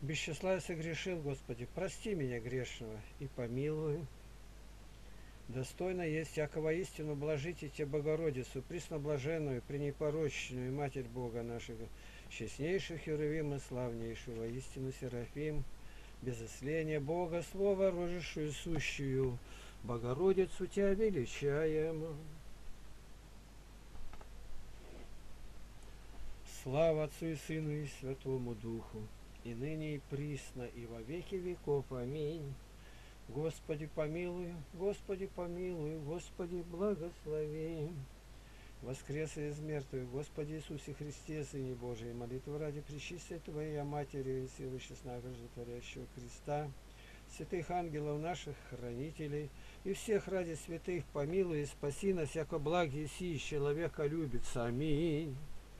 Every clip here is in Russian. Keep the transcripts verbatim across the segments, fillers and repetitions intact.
Без числа я согрешил, Господи, прости меня грешного и помилуй. Достойно есть всякого истину блажите Тебе, Богородицу, пресноблаженную, пренепорочную Матерь Бога нашего, честнейших Херувим и славнейшего, истину Серафим, без исления Бога, Слово, рожившую сущую, Богородицу Тебя величаем. Слава Отцу и Сыну и Святому Духу, и ныне и присно, и во веки веков. Аминь. Господи помилуй, Господи помилуй, Господи благослови. Воскрес из мертвых, Господи Иисусе Христе, Сыне Божий, молитву ради Пречистой Твоей Матери и силы честного животворящего креста, святых ангелов наших, хранителей, и всех ради святых помилуй и спаси нас, яко благи сии человека любится. Аминь.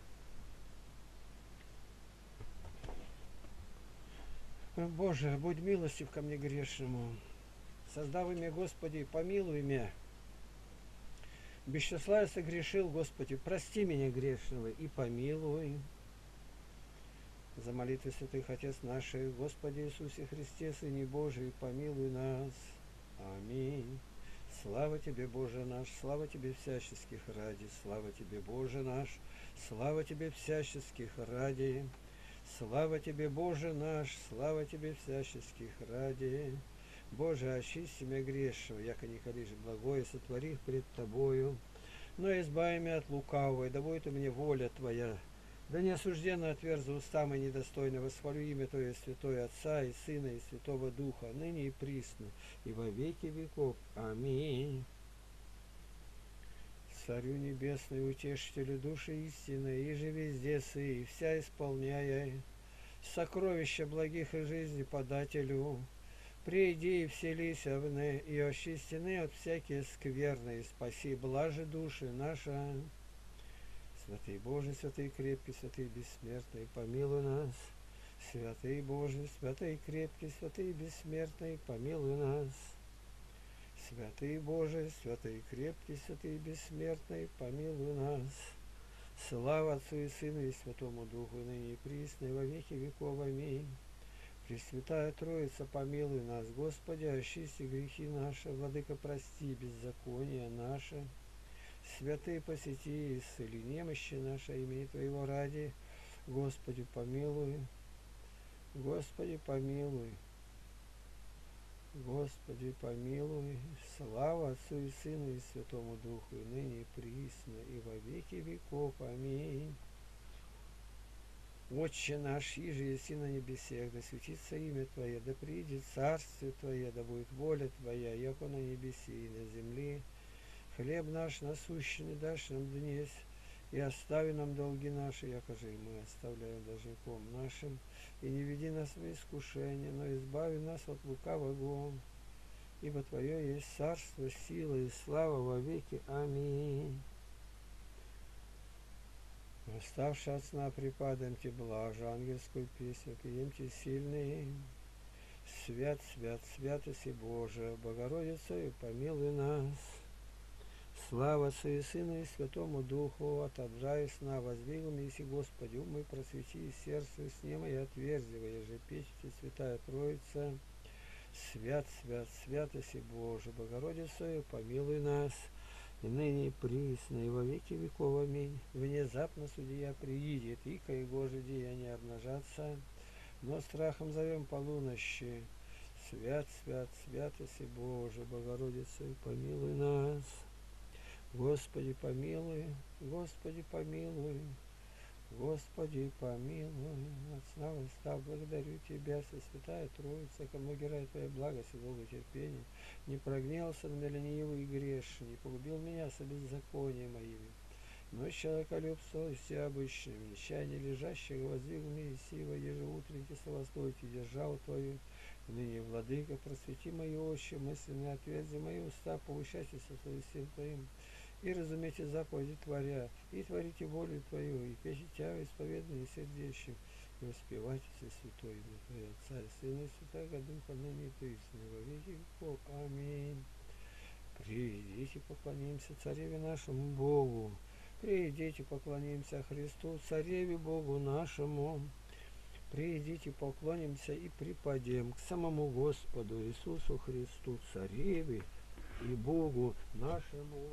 Боже, будь милостив ко мне грешному. Создав имя, Господи, помилуй меня. Без числа я согрешил, Господи, прости меня грешного и помилуй. За молитвы святых Отец наших, Господи Иисусе Христе, Сыне Божий, помилуй нас. Аминь. Слава Тебе, Боже наш, слава Тебе всяческих ради, слава Тебе, Боже наш, слава Тебе всяческих ради, слава Тебе, Боже наш, слава Тебе всяческих ради. Боже, очисти меня грешного, яко не колишь благое, сотвори пред Тобою, но избави меня от лукавого, и да будет у меня воля Твоя. Да не осужденно отверзу уста мои недостойно, восхвалю имя Твое Святое Отца и Сына и Святого Духа, ныне и присно, и во веки веков. Аминь. Царю Небесный, утешителю души истины, и же везде сы, и вся исполняя сокровища благих и жизни подателю, приди и вселися вне, и очистены от всякие скверны, и спаси блажи души наша. Святый Божий, святый крепкий, святый бессмертный, помилуй нас. Святый Божий, святый крепкий, святый бессмертный, помилуй нас. Святый Божий, святый крепкий, святый бессмертный, помилуй нас. Слава Отцу и Сыну и Святому Духу, ныне и присно, и во веки веков. Аминь. Пресвятая Троица, помилуй нас, Господи, очисти грехи наши, Владыка, прости беззакония наши. Святые, посети и исцели немощи наши, имени Твоего ради. Господи, помилуй. Господи, помилуй. Господи, помилуй. Слава Отцу и Сыну и Святому Духу, и ныне и присно, и во веки веков. Аминь. Отче наш, иже еси на небесех, да светится имя Твое, да приидет царствие Твое, да будет воля Твоя, яко на небеси и на земле. Хлеб наш насущный дашь нам днесь, и остави нам долги наши, якоже и мы оставляем должником нашим, и не веди нас в искушение, но избави нас от лукавого, ибо Твое есть царство, сила и слава во веки. Аминь. Восставши от сна, припадаемте блажи, ангельскую песню, пьемте сильные. Свят, свят, святость и Божия, Богородица, и помилуй нас. Слава Отцу и Сыну и Святому Духу, отобжай сна, воздвигл Иси Господи, умы просвети, сердце с ним и отверзивая же печти, Святая Троица. Свят, свят, святость и Божия, Богородица, и помилуй нас. И ныне и присно, и во веки веков. Аминь. Внезапно судья приидет, ика его же деяния обнажатся, но страхом зовем полунощи. Свят, свят, святость и Божия, Богородица, и помилуй нас. Господи, помилуй, Господи, помилуй, Господи, помилуй. От сна восстав, благодарю Тебя, Сосвятая Троица, ко многие ради Твоя благость и долгое терпение. Не прогнелся на меня ленивый и грешный, не погубил меня со беззаконием моими. Но человеколюбство всеобычным, нечаяние лежащего воздвигл мне и сива, ежеутренне совостойте державу Твою. Ныне, Владыка, просвети мои очи, мысленные отверзи мои уста, повышайте со своим сил Твоим. И разумейте заповеди творя, и творите волю Твою, и печи Тя исповедные сердечем, и воспевайте все святое имя Твое, Отца и Сына и Святого Духа, ныне и присно, во веки веков. Аминь. Придите, поклонимся Цареве нашему Богу, придите, поклонимся Христу, Цареве Богу нашему. Приидите, поклонимся и припадем к самому Господу Иисусу Христу, Цареве и Богу нашему.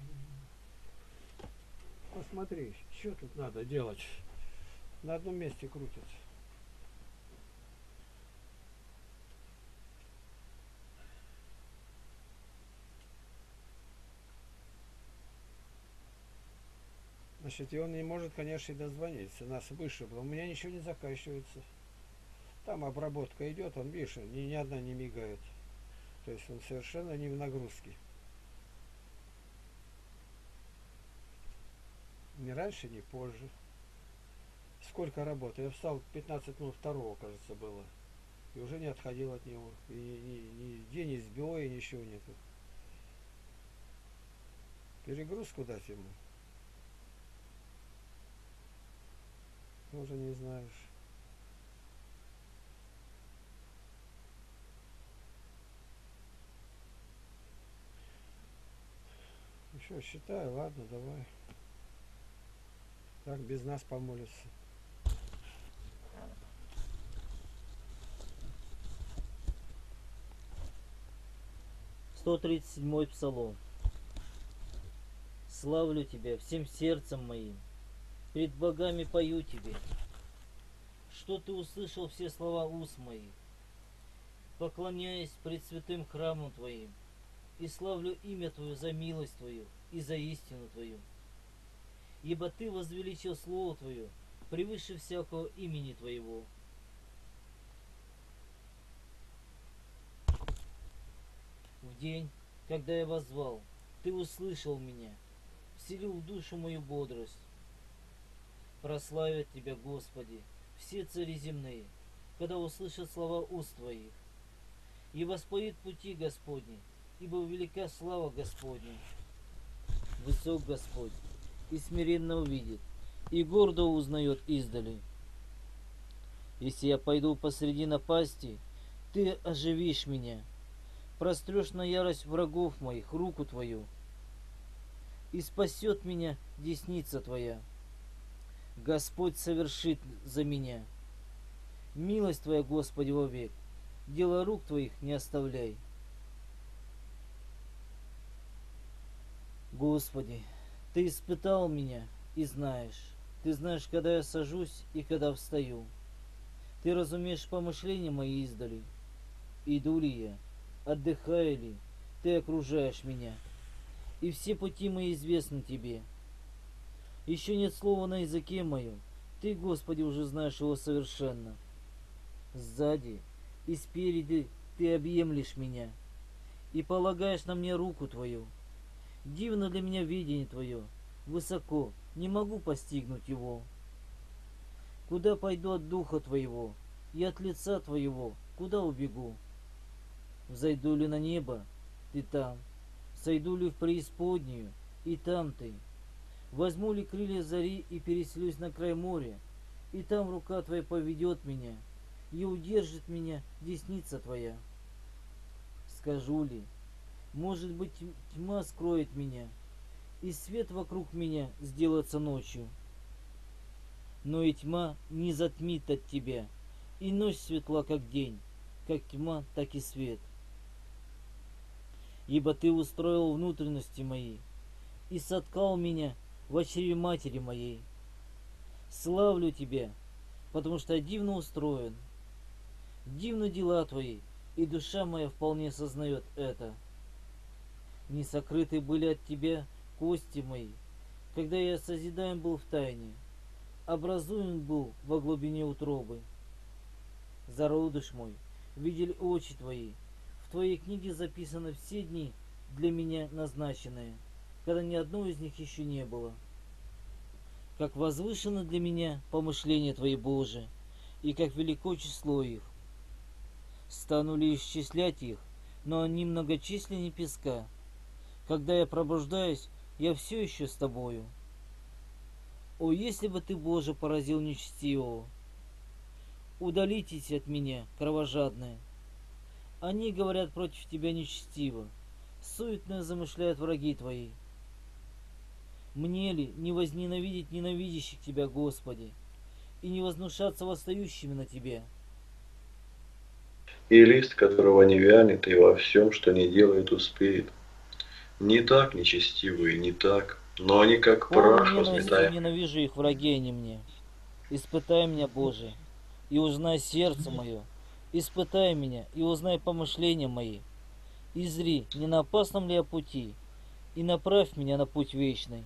Посмотри, что тут надо делать? На одном месте крутится. Значит, и он не может, конечно, и дозвониться. Нас вышибло. У меня ничего не заканчивается. Там обработка идет, он, видишь, ни, ни одна не мигает. То есть он совершенно не в нагрузке. Ни раньше, ни позже. Сколько работы? Я встал пятнадцать минут второго, кажется, было. И уже не отходил от него. И ни, ни день не сбило, и ничего нету. Перегрузку дать ему? Тоже не знаешь. Еще считай, ладно, давай. Так без нас помолится. сто тридцать седьмой Псалом. Славлю Тебя всем сердцем моим, пред богами пою Тебе, что Ты услышал все слова уст моих, поклоняясь пред святым храмом Твоим, и славлю имя Твое за милость Твою и за истину Твою. Ибо Ты возвеличил Слово Твое превыше всякого имени Твоего. В день, когда я воззвал, Ты услышал меня, вселил в душу мою бодрость. Прославят Тебя, Господи, все цари земные, когда услышат слова уст Твоих. И воспоют пути Господни, ибо велика слава Господня. Высок Господь, и смиренно увидит, и гордо узнает издали. Если я пойду посреди напасти, Ты оживишь меня. Прострешь на ярость врагов моих руку Твою, и спасет меня десница Твоя. Господь совершит за меня. Милость Твоя, Господи, вовек, дело рук Твоих не оставляй. Господи, Ты испытал меня и знаешь. Ты знаешь, когда я сажусь и когда встаю. Ты разумеешь помышления мои издали. Иду ли я, отдыхаю ли, Ты окружаешь меня, и все пути мои известны Тебе. Еще нет слова на языке моем, Ты, Господи, уже знаешь его совершенно. Сзади и спереди Ты объемлешь меня, и полагаешь на мне руку Твою. Дивно для меня видение Твое, высоко, не могу постигнуть его. Куда пойду от Духа Твоего, и от лица Твоего, куда убегу? Взойду ли на небо, Ты там, сойду ли в преисподнюю, и там Ты. Возьму ли крылья зари и переселюсь на край моря, и там рука Твоя поведет меня, и удержит меня десница Твоя. Скажу ли, может быть, тьма скроет меня, и свет вокруг меня сделается ночью. Но и тьма не затмит от Тебя, и ночь светла, как день, как тьма, так и свет. Ибо Ты устроил внутренности мои и соткал меня в чреве матери моей. Славлю Тебя, потому что я дивно устроен. Дивны дела Твои, и душа моя вполне сознает это. Не сокрыты были от Тебя кости мои, когда я созидаем был в тайне, образуем был во глубине утробы. Зародыш мой, видели очи Твои, в Твоей книге записаны все дни для меня назначенные, когда ни одного из них еще не было. Как возвышено для меня помышления Твои, Боже, и как велико число их. Стану ли исчислять их, но они многочисленнее песка. Когда я пробуждаюсь, я все еще с Тобою. О, если бы Ты, Боже, поразил нечестивого! Удалитесь от меня, кровожадные. Они говорят против Тебя нечестиво, суетно замышляют враги Твои. Мне ли не возненавидеть ненавидящих Тебя, Господи, и не вознушаться восстающими на тебя. И лист, которого не вянет, и во всем, что не делает, успеет. Не так нечестивые, не так, но они как Полной прах ненависти возметаем. ненавижу их, враги они мне. Испытай меня, Боже, и узнай сердце мое. Испытай меня и узнай помышления мои. И зри, не на опасном ли я пути, и направь меня на путь вечный.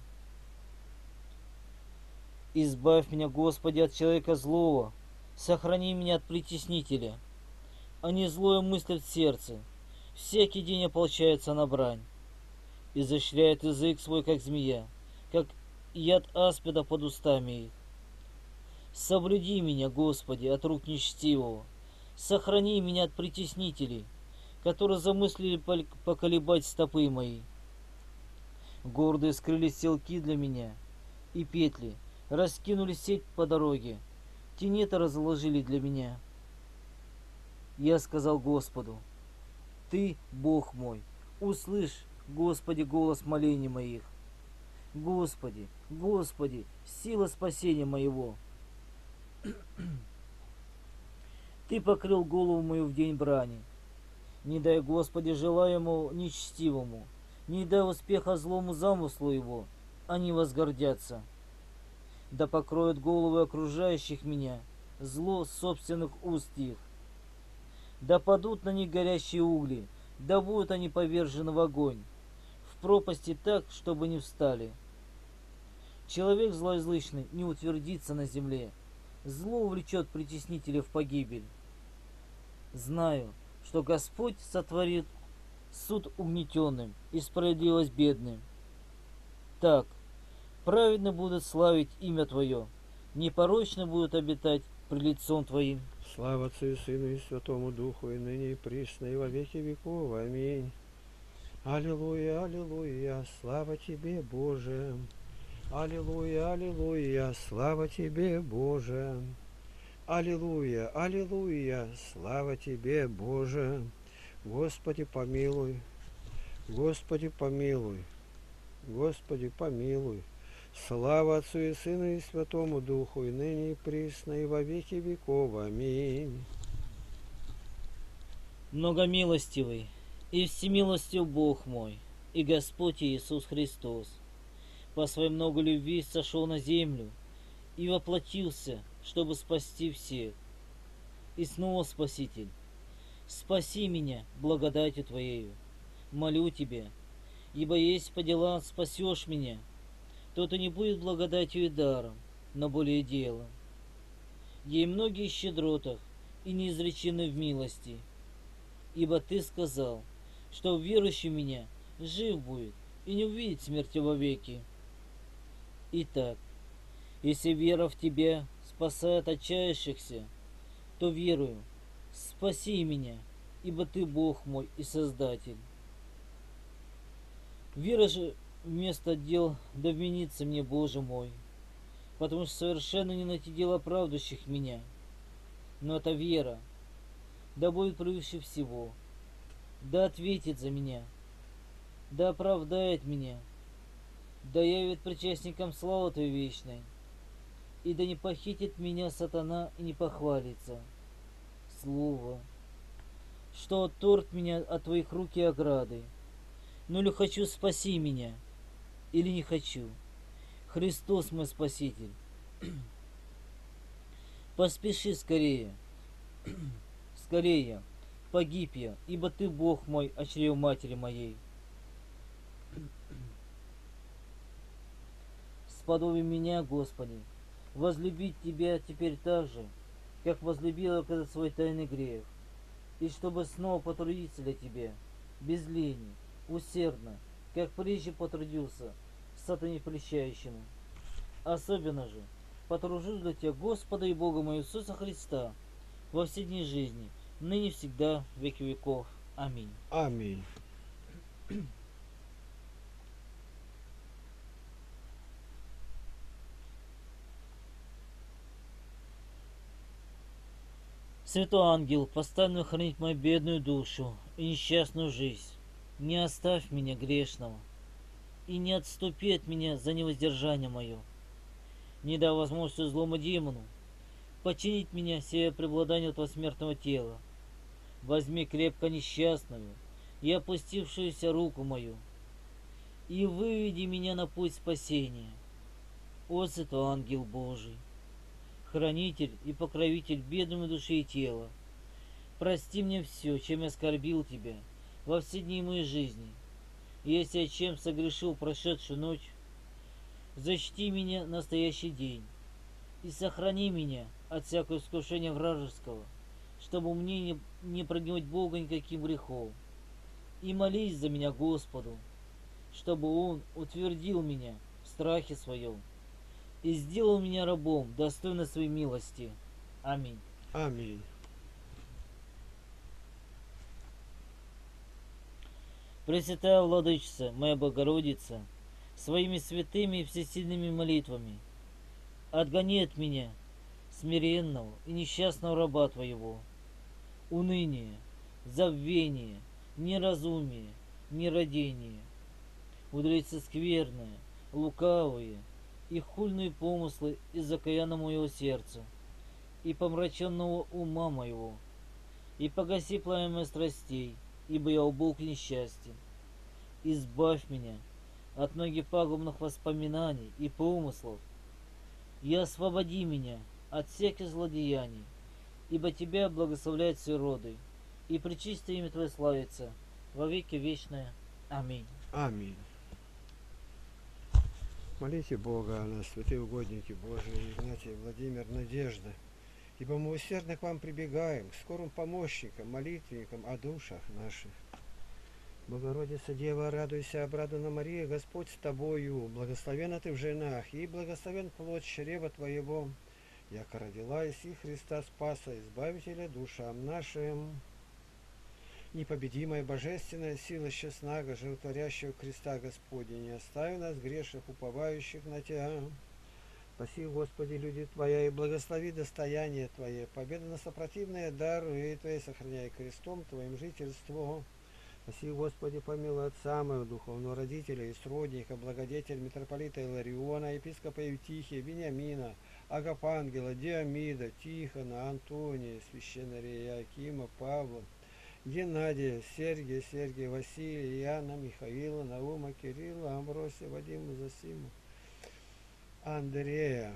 Избавь меня, Господи, от человека злого, сохрани меня от притеснителя. Они злое мыслят в сердце, всякий день ополчаются на брань. Изощряет язык свой, как змея, как яд аспида под устами их. Соблюди меня, Господи, от рук нечестивого, сохрани меня от притеснителей, которые замыслили поколебать стопы мои. Гордые скрыли селки для меня, и петли, раскинули сеть по дороге, тенета разложили для меня. Я сказал Господу: Ты, Бог мой, услышь, Господи, голос молений моих. Господи, Господи, сила спасения моего. Ты покрыл голову мою в день брани. Не дай, Господи, желаемому нечестивому, не дай успеха злому замыслу его, они возгордятся. Да покроют головы окружающих меня зло собственных уст их. Да падут на них горящие угли, да будут они повержены в огонь, в пропасти так, чтобы не встали. Человек злоязычный не утвердится на земле, зло увлечет притеснителя в погибель. Знаю, что Господь сотворит суд угнетенным и справедливость бедным. Так, праведно будут славить имя Твое, непорочно будут обитать пред лицом Твоим. Слава Отцу и Сыну и Святому Духу, и ныне и присно, и во веки веков. Аминь. Аллилуйя, аллилуйя, слава Тебе, Боже. Аллилуйя, аллилуйя, слава Тебе, Боже. Аллилуйя, аллилуйя, слава Тебе, Боже. Господи, помилуй, Господи, помилуй, Господи, помилуй. Слава Отцу и Сыну и Святому Духу, и ныне и присно, и во веки веков. Аминь. Многомилостивый и всемилостив Бог мой, и Господь Иисус Христос, по своей много любви сошел на землю и воплотился, чтобы спасти всех. И снова, Спаситель, спаси меня благодатью Твоею, молю Тебя, ибо есть по делам спасешь меня, то это не будет благодатью и даром, но более делом. Ей многие щедротах и неизречены в милости, ибо Ты сказал, что верующий в меня жив будет и не увидит смерти вовеки. Итак, если вера в Тебя спасает отчаявшихся, то верую, спаси меня, ибо Ты Бог мой и Создатель. Вера же вместо дел да вменится мне, Боже мой, потому что совершенно не найти дел оправдывающих меня. Но эта вера да будет превыше всего, да ответит за меня, да оправдает меня, да явит причастникам славы Твоей вечной, и да не похитит меня сатана и не похвалится. Слово, что отторг меня от Твоих рук и ограды. Ну ли хочу, спаси меня, или не хочу. Христос мой Спаситель. Поспеши скорее, скорее, погиб я, ибо Ты Бог мой, о чреве матери моей. Сподоби меня, Господи, возлюбить Тебя теперь так же, как возлюбила когда свой тайный грех, и чтобы снова потрудиться для Тебя, без лени, усердно, как прежде потрудился, сатане прельщающему. Особенно же потружусь для Тебя, Господа и Бога моего Иисуса Христа, во все дни жизни, ныне всегда, в веки веков. Аминь. Аминь. Святой ангел, поставь хранить мою бедную душу и несчастную жизнь. Не оставь меня грешного, и не отступи от меня за невоздержание мое. Не дай возможности злому демону починить меня сие преобладание этого смертного тела. Возьми крепко несчастную и опустившуюся руку мою, и выведи меня на путь спасения. О, святой ангел Божий, хранитель и покровитель бедной души и тела, прости мне все, чем я оскорбил тебя во все дни моей жизни. И если я чем согрешил прошедшую ночь, защити меня настоящий день и сохрани меня от всякого искушения вражеского, чтобы мне не, не прогневать Бога никаким грехом. И молись за меня Господу, чтобы Он утвердил меня в страхе своем и сделал меня рабом, достойно своей милости. Аминь. Аминь. Пресвятая Владычица, моя Богородица, своими святыми и всесильными молитвами отгони от меня смиренного и несчастного раба Твоего, уныние, забвение, неразумие, нерадение, мудрецы скверные, лукавые и хульные помыслы из окаянного моего сердца и помраченного ума моего, и погаси пламя моих страстей, ибо я убог несчастьем. Избавь меня от многих пагубных воспоминаний и помыслов, и освободи меня от всяких злодеяний, ибо Тебя благословляют все роды, и пречистое имя Твое славится во веки вечное. Аминь. Аминь. Молите Бога о нас, святые угодники Божии, Игнатий, Владимир, Надежда. Ибо мы усердно к вам прибегаем, к скорым помощникам, молитвенникам о душах наших. Богородица Дева, радуйся, обрадована Мария, Господь с тобою, благословена ты в женах, и благословен плод чрева твоего, яко родила Иси Христа Спаса, Избавителя душам нашим. Непобедимая божественная сила честнага, животворящего креста Господня, не остави нас, грешных, уповающих на Тебя. Спаси, Господи, люди Твоя, и благослови достояние Твое, победа на сопротивное даруй Твоей, сохраняй крестом Твоим жительство. Спаси, Господи, помилуй отца моего, духовного родителя и сродника, благодетель митрополита Илариона, епископа Евтихия, Вениамина, Агапангела, Диамида, Тихона, Антония, священнория Якима, Павла, Геннадия, Сергия, Сергия, Василия, Иоанна, Михаила, Наума, Кирилла, Амбросия, Вадима, Засима, Андрея,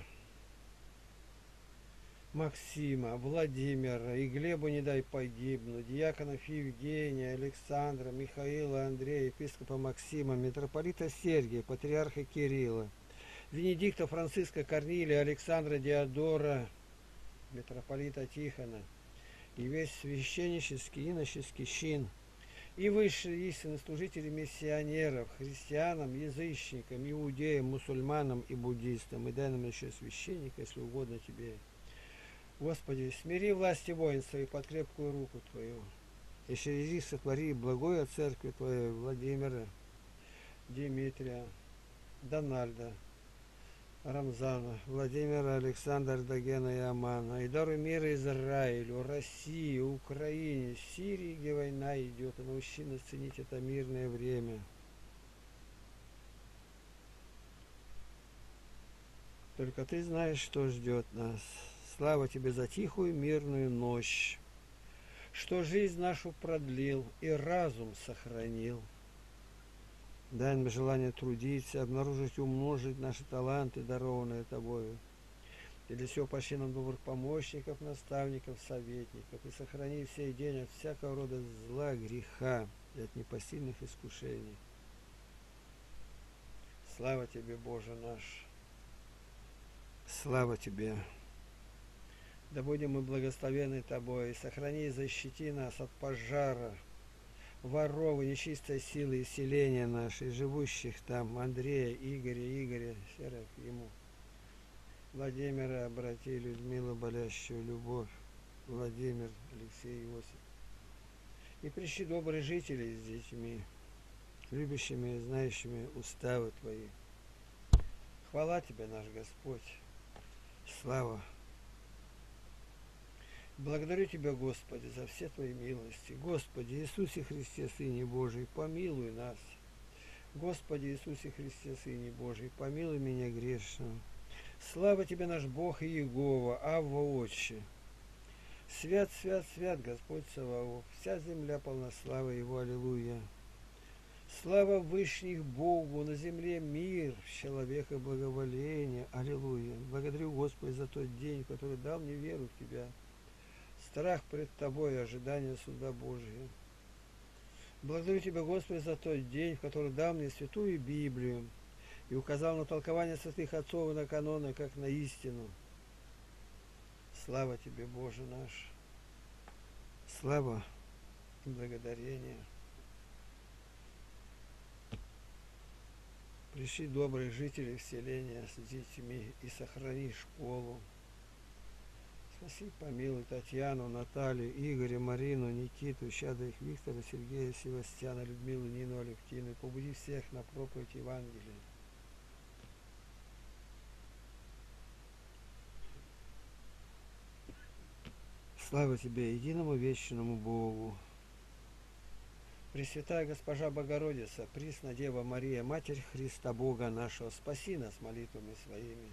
Максима, Владимира, и Глебу не дай погибнуть, диаконов Евгения, Александра, Михаила, Андрея, епископа Максима, митрополита Сергия, патриарха Кирилла, Венедикта, Франциска, Корнилия, Александра, Диодора, митрополита Тихона, и весь священнический, иноческий чин, и высшие истинные служители миссионеров, христианам, язычникам, иудеям, мусульманам и буддистам, и дай нам еще священника, если угодно Тебе. Господи, смири власти воинства и под крепкую руку Твою, и шири сотвори благое церкви Твоей, Владимира, Дмитрия, Дональда, Рамзана, Владимира, Александра, Дагена и Амана, и даруй мира Израилю, России, Украине, Сирии, где война идет, и научи нас ценить это мирное время. Только Ты знаешь, что ждет нас. Слава Тебе за тихую мирную ночь, что жизнь нашу продлил и разум сохранил. Дай нам желание трудиться, обнаружить, умножить наши таланты, дарованные Тобою. И для всего пошли нам добрых помощников, наставников, советников, и сохрани сей день от всякого рода зла, греха и от непосильных искушений. Слава Тебе, Боже наш! Слава Тебе! Да будем мы благословенны Тобой, и сохрани и защити нас от пожара, воров и нечистой силы и селения нашей, живущих там, Андрея, Игоря, Игоря, Серафиму, Владимира, обрати Людмилу, болящую любовь, Владимир, Алексей, Иосиф. И прищи добрые жители с детьми, любящими и знающими уставы Твои. Хвала Тебе, наш Господь, слава. Благодарю Тебя, Господи, за все Твои милости. Господи Иисусе Христе, Сыне Божий, помилуй нас. Господи Иисусе Христе, Сыне Божий, помилуй меня грешного. Слава тебе, наш Бог и Иегова, Авва Отче. Свят, свят, свят Господь Саваоф, вся земля полна славы Его, аллилуйя. Слава Вышних Богу, на земле мир, в человека благоволение, аллилуйя. Благодарю Господи за тот день, который дал мне веру в Тебя, страх пред Тобой и ожидание суда Божия. Благодарю Тебя, Господи, за тот день, в который дал мне святую Библию и указал на толкование святых отцов и на каноны, как на истину. Слава Тебе, Боже наш! Слава и благодарение! Пришли добрые жители селения с детьми и сохрани школу. Спаси, помилуй Татьяну, Наталью, Игоря, Марину, Никиту, щадо их Виктора, Сергея, Севастьяна, Людмилу, Нину, Алевтину, и побуди всех на проповедь Евангелия. Слава Тебе, единому вечному Богу. Пресвятая Госпожа Богородица, Пресна Дева Мария, Матерь Христа Бога нашего, спаси нас молитвами своими.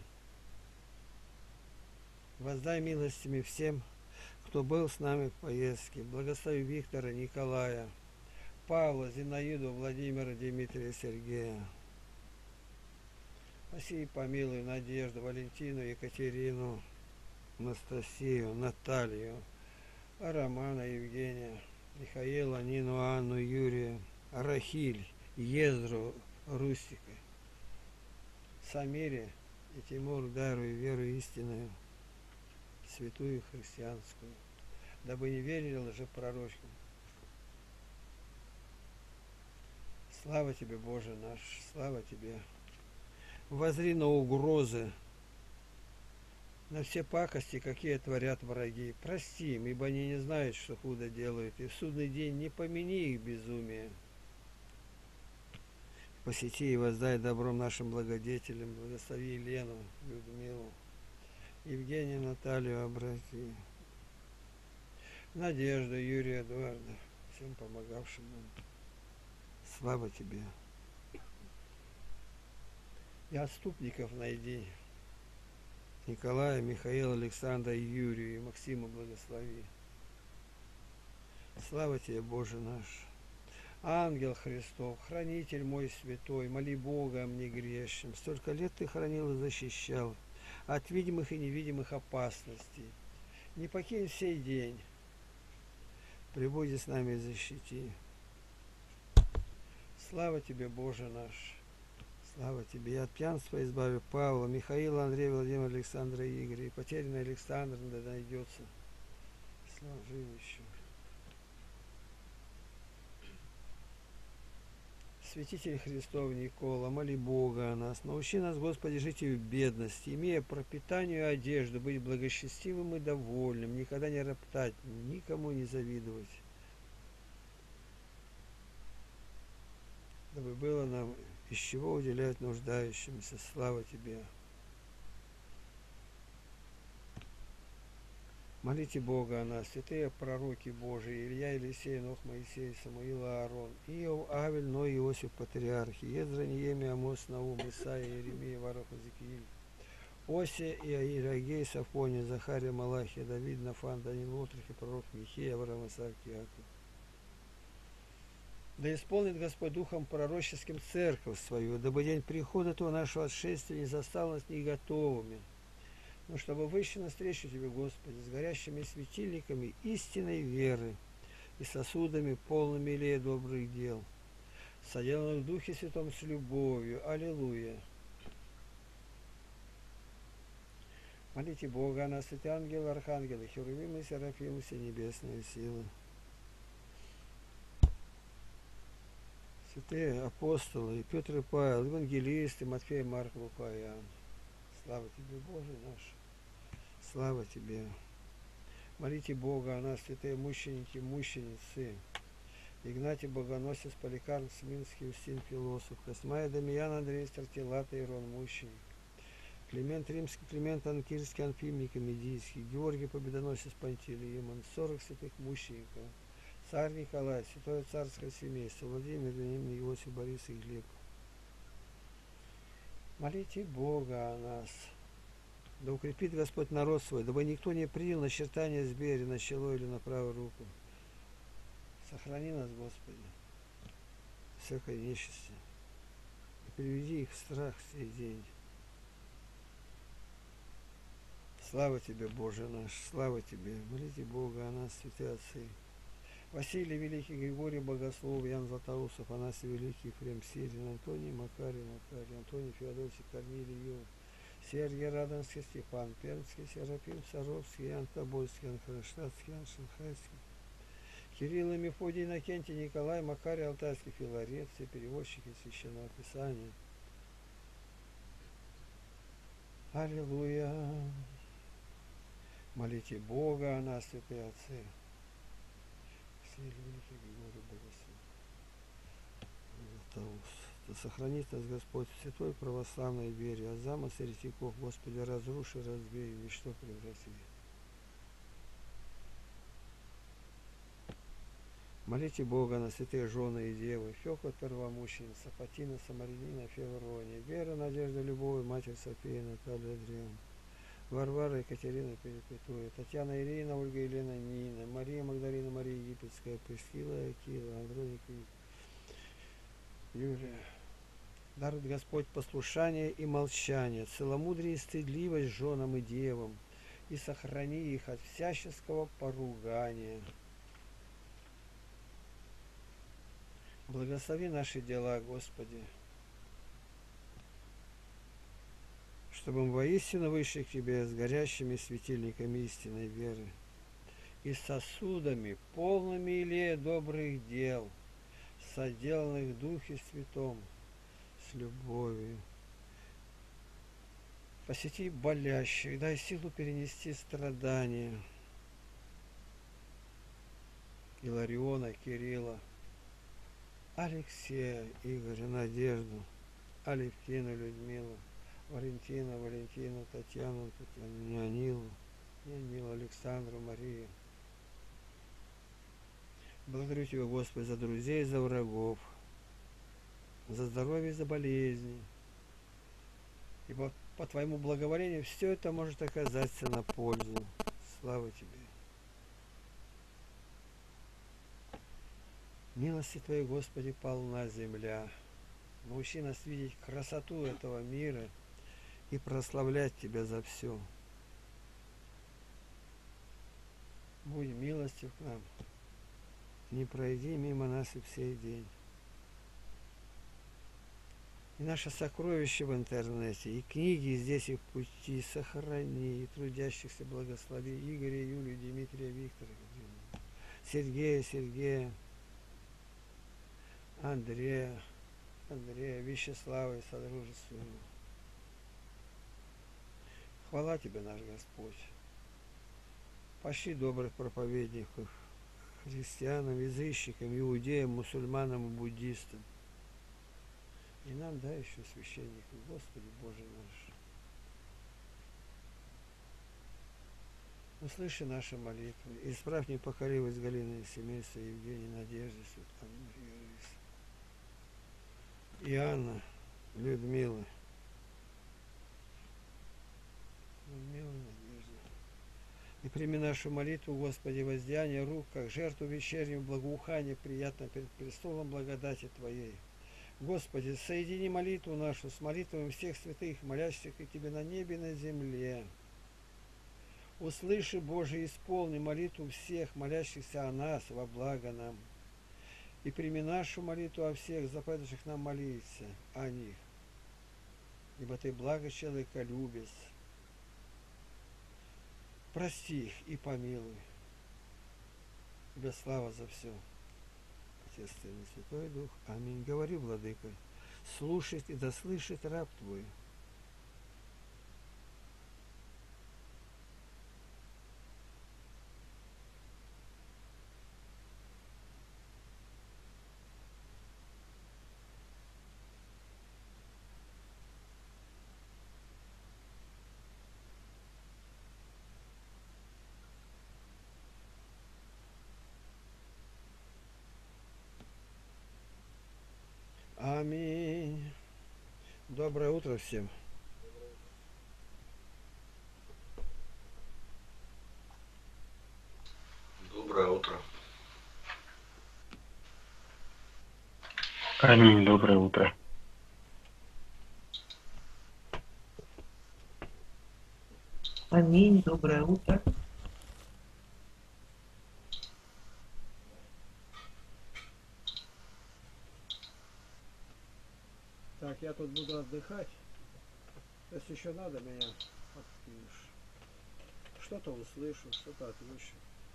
Воздай милостями всем, кто был с нами в поездке. Благослови Виктора, Николая, Павла, Зинаиду, Владимира, Дмитрия, Сергея. Спаси и помилуй Надежду, Валентину, Екатерину, Анастасию, Наталью, Романа, Евгения, Михаила, Нину, Анну, Юрия, Рахиль, Ездру, Рустика, Самире и Тимур, Дару и веру истинную, святую христианскую, дабы не верили лжепророкам. Слава Тебе, Боже наш, слава Тебе. Воззри на угрозы, на все пакости, какие творят враги. Прости им, ибо они не знают, что худо делают. И в судный день не помяни их безумие. Посети и воздай добром нашим благодетелям. Благослови Елену, Людмилу, Евгения, Наталью, обрати. Надежду, Юрия, Эдуарда, всем помогавшим нам. Слава Тебе. И отступников найди. Николая, Михаила, Александра, Юрию и Максима благослови. Слава Тебе, Боже наш! Ангел Христов, хранитель мой святой, моли Бога о мне грешным. Столько лет Ты хранил и защищал от видимых и невидимых опасностей. Не покинь сей день. Прибуди с нами и защити. Слава Тебе, Боже наш! Слава Тебе, и от пьянства избави Павла, Михаила, Андрея, Владимира, Александра и Игоря, и потерянный Александр да найдется. Слава жив еще. Святитель Христов Никола, моли Бога о нас. Научи нас, Господи, жить и в бедности, имея пропитание и одежду, быть благочестивым и довольным, никогда не роптать, никому не завидовать. Дабы было нам из чего уделять нуждающимся. Слава Тебе. Молите Бога о нас, святые пророки Божии, Илья, Елисей, Нох, Моисей, Самуил, Аарон, Иов, Авель, Ной, Иосиф, Патриархи, Ездра, Неемия, Амос, Наум, Исаия, Иеремия, Варах, Эзекииль, Осия, Иаирагей, Сафония, Захария, Малахия, Давид, Нафан, Даниил, Отрих и пророк Михея, Авраам, Исаак, Иаков. Да исполнит Господь Духом пророческим церковь свою, дабы день прихода Твоего нашего отшествия не застал нас не готовыми, но чтобы выйти навстречу Тебе, Господи, с горящими светильниками истинной веры и сосудами, полными илея добрых дел, соделанных в Духе Святом с любовью. Аллилуйя. Молите Бога о нас, святые ангелы, архангелы, херувимы, серафимы, все небесные силы. Святые апостолы, Петр и Павел, евангелисты, Матфей, Марк, Лука и Иоанн. Слава Тебе, Боже наш! Слава Тебе! Молите Бога о нас, святые мученики, мученицы, Игнатий Богоносец, Поликарп, Сминский, Устин, философ, Космая, Дамиян, Андрей, Стартилата, Ирон, мученик, Климент Римский, Климент Анкирский, Анфим, Никомедийский, Георгий Победоносец, Пантелеимон, сорок святых мучеников, Царь Николай, святое царское семейство, Владимир, Вениамин, Иосиф, Борис и Глеб. Молите Бога о нас. Да укрепит Господь народ свой, дабы никто не принял начертание зверя на чело или на правую руку. Сохрани нас, Господи, всякой нечисти. И приведи их в страх сей день. Слава Тебе, Боже наш, слава Тебе. Молите Бога о нас, святые отцы. Василий Великий, Григорий Богослов, Ян Златоуст, Афанасий Великий, Ефрем Сирин, Антоний Макарий, Макарий, Антоний Феодосий, Корнилий Юр, Сергий Радонский, Степан Пермский, Серафим Саровский, Ян Тобольский, Ян Кронштадтский, Ян Шанхайский, Кирилл и Мефодий, Иннокентий, Николай, Макарий Алтайский, Филарет, все переводчики Священного Писания. Аллилуйя! Молите Бога о нас, святые отцы. Василий Великий, Григорий Богослов. Да сохранит нас Господь в святой православной вере, а замысл еретиков, Господи, разруши, разбей, и что преврати. Молите Бога на святые жены и девы, Феокла Первомученица, Фатина Самарянина, Феврония, Вера, Надежда, Любовь, Матерь София, Наталья Андреевна, Варвара Екатерина Перепетуя, Татьяна Ирина, Ольга Елена Нина, Мария Магдалина, Мария Египетская, Прескила Акила, Андроника Юлия. Дарует Господь послушание и молчание, целомудрие и стыдливость женам и девам, и сохрани их от всяческого поругания. Благослови наши дела, Господи, чтобы мы воистину вышли к Тебе с горящими светильниками истинной веры и сосудами, полными илея добрых дел, соделанных в Духе Святом, с любовью. Посети болящих, дай силу перенести страдания. Илариона, Кирилла, Алексея, Игоря, Надежду, Алевтину, Людмилу, Валентина, Валентину, Татьяну, Татьяну, Нянилу, Нянилу, Александру, Марию. Благодарю Тебя, Господи, за друзей, за врагов, за здоровье, за болезни. Ибо по Твоему благоволению все это может оказаться на пользу. Слава Тебе. Милости Твоей, Господи, полна земля. Научи нас видеть красоту этого мира и прославлять Тебя за все. Будь милостив к нам. Не пройди мимо нас и в сей день. И наше сокровище в интернете, и книги здесь, и в пути сохрани, и трудящихся благослови Игоря, Юлию, Дмитрия, Виктора, Сергея, Сергея, Андрея, Андрея, Вячеслава и Содружества. Хвала Тебе, наш Господь. Пошли добрых проповедников христианам, язычникам, иудеям, мусульманам и буддистам. И нам дай еще священников, Господи Боже наш. Услыши наши молитвы, исправь непокоривость Галины и семейства Евгения, Надежды, Светланы, Марии, Ирисы, Иоанна, Людмилы, Людмила, Надежда. И прими нашу молитву, Господи, воздеяние рук, как жертву вечернего благоухания, приятно перед престолом благодати Твоей. Господи, соедини молитву нашу с молитвами всех святых, молящихся к Тебе на небе и на земле. Услыши, Боже, исполни молитву всех, молящихся о нас во благо нам. И прими нашу молитву о всех, заповедующих нам молиться о них. Ибо Ты благо человека любишь. Прости их и помилуй. Тебе слава за все. Отец, Сын и Святой Дух. Аминь. Говори, Владыка, слушает и да слышит раб Твой. Аминь. Доброе утро всем. Аминь. Доброе утро. Аминь. Доброе утро. Так, я тут буду отдыхать. Если еще надо, меня отпишешь. Что-то услышу, что-то отвечу.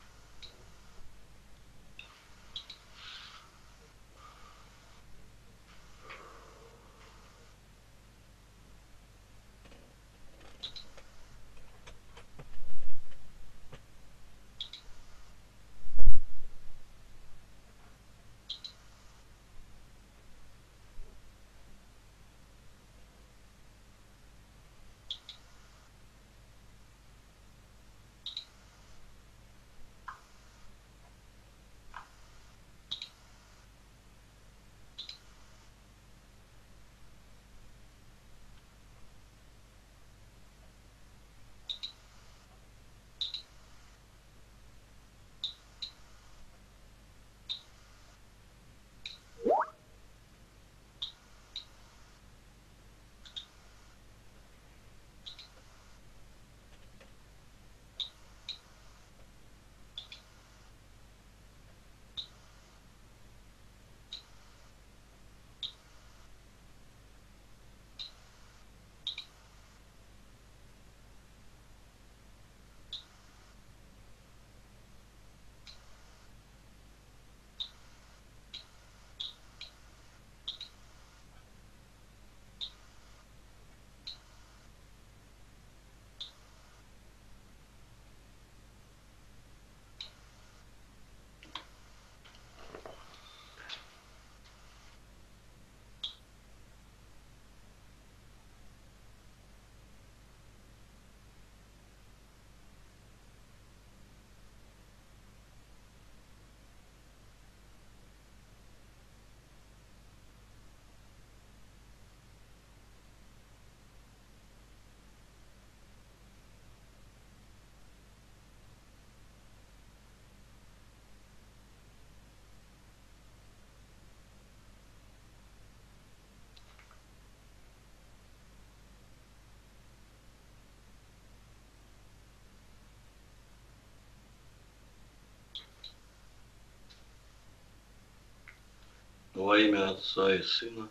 Во имя Отца и Сына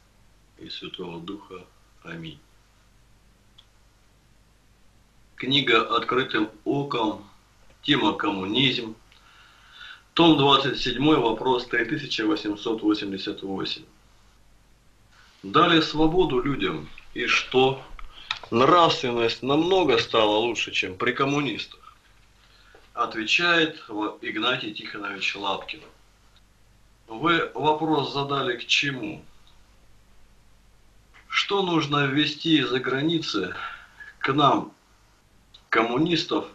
и Святого Духа. Аминь. Книга «Открытым оком», тема «Коммунизм», том двадцать семь, вопрос три тысячи восемьсот восемьдесят восемь. Дали свободу людям, и что? Нравственность намного стала лучше, чем при коммунистах, отвечает Игнатий Тихонович Лапкин. Вы вопрос задали к чему? Что нужно ввести из-за границы к нам, коммунистов,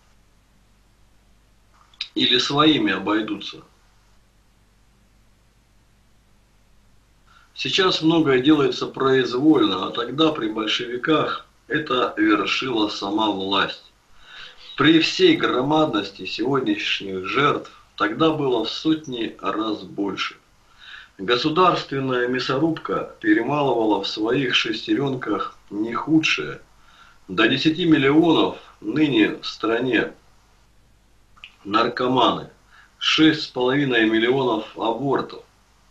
или своими обойдутся? Сейчас многое делается произвольно, а тогда при большевиках это вершила сама власть. При всей громадности сегодняшних жертв тогда было в сотни раз больше. Государственная мясорубка перемалывала в своих шестеренках не худшее. До десяти миллионов ныне в стране наркоманы, шесть с половиной миллионов абортов.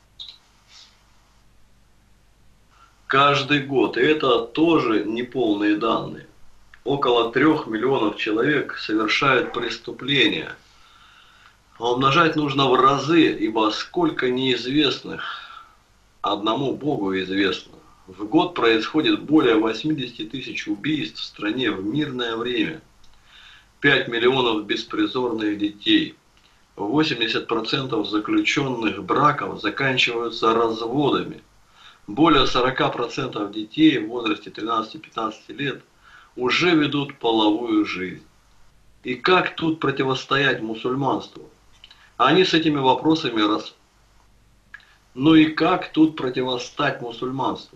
Каждый год, и это тоже неполные данные, около трех миллионов человек совершают преступления. А умножать нужно в разы, ибо сколько неизвестных одному Богу известно. В год происходит более восьмидесяти тысяч убийств в стране в мирное время. пять миллионов беспризорных детей. восемьдесят процентов заключенных браков заканчиваются разводами. Более сорока процентов детей в возрасте тринадцати-пятнадцати лет уже ведут половую жизнь. И как тут противостоять мусульманству? Они с этими вопросами раз... Ну и как тут противостать мусульманству?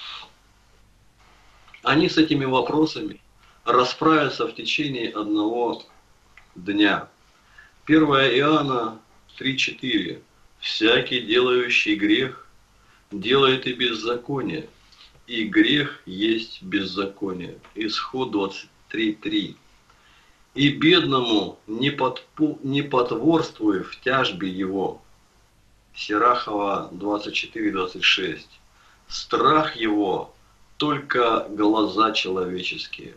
Они с этими вопросами расправятся в течение одного дня. первое Иоанна три четыре. Всякий делающий грех делает и беззаконие, и грех есть беззаконие. Исход двадцать три три. И бедному не, подпу, не потворствуй в тяжбе его. Сирахова двадцать четыре двадцать шесть. Страх его только глаза человеческие.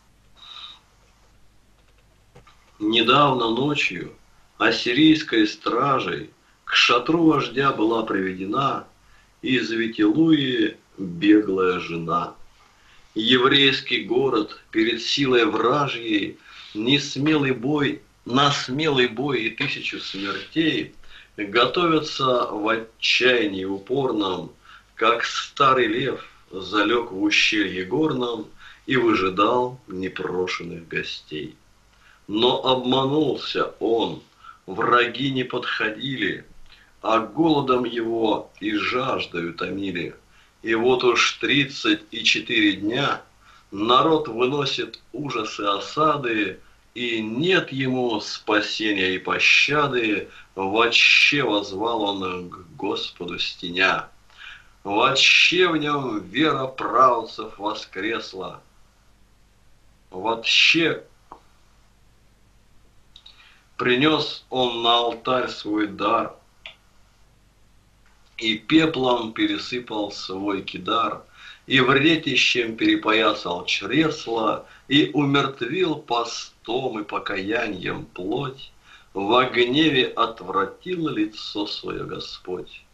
Недавно ночью ассирийской стражей к шатру вождя была приведена из Витилуи беглая жена. Еврейский город перед силой вражьей, несмелый бой, на смелый бой и тысячу смертей готовятся в отчаянии упорном, как старый лев залег в ущелье горном и выжидал непрошенных гостей. Но обманулся он, враги не подходили, а голодом его и жаждою томили. И вот уж тридцать и четыре дня народ выносит ужасы осады, и нет ему спасения и пощады, вотще возвал он к Господу стеня. Вотще в нем вера правцев воскресла, вотще принес он на алтарь свой дар, и пеплом пересыпал свой кидар, и вретищем перепоясал чресла, и умертвил постом и покаянием плоть, во гневе отвратил лицо свое Господь.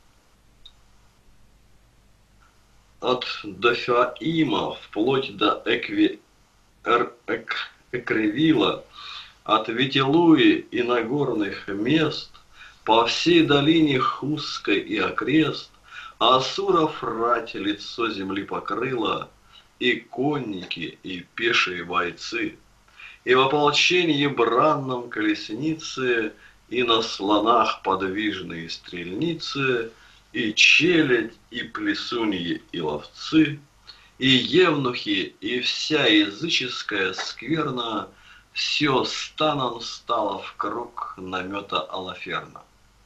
От Дофаима вплоть до Экви, Эр, Эк, Экревила, от Витилуи и нагорных мест, по всей долине Хусской и окрест, Асуров рать лицо земли покрыла, и конники, и пешие бойцы, и в ополчении бранном колесницы, и на слонах подвижные стрельницы, и челядь, и плесуньи, и ловцы, и евнухи, и вся языческая скверна, все станом стало в круг намета Алаферна.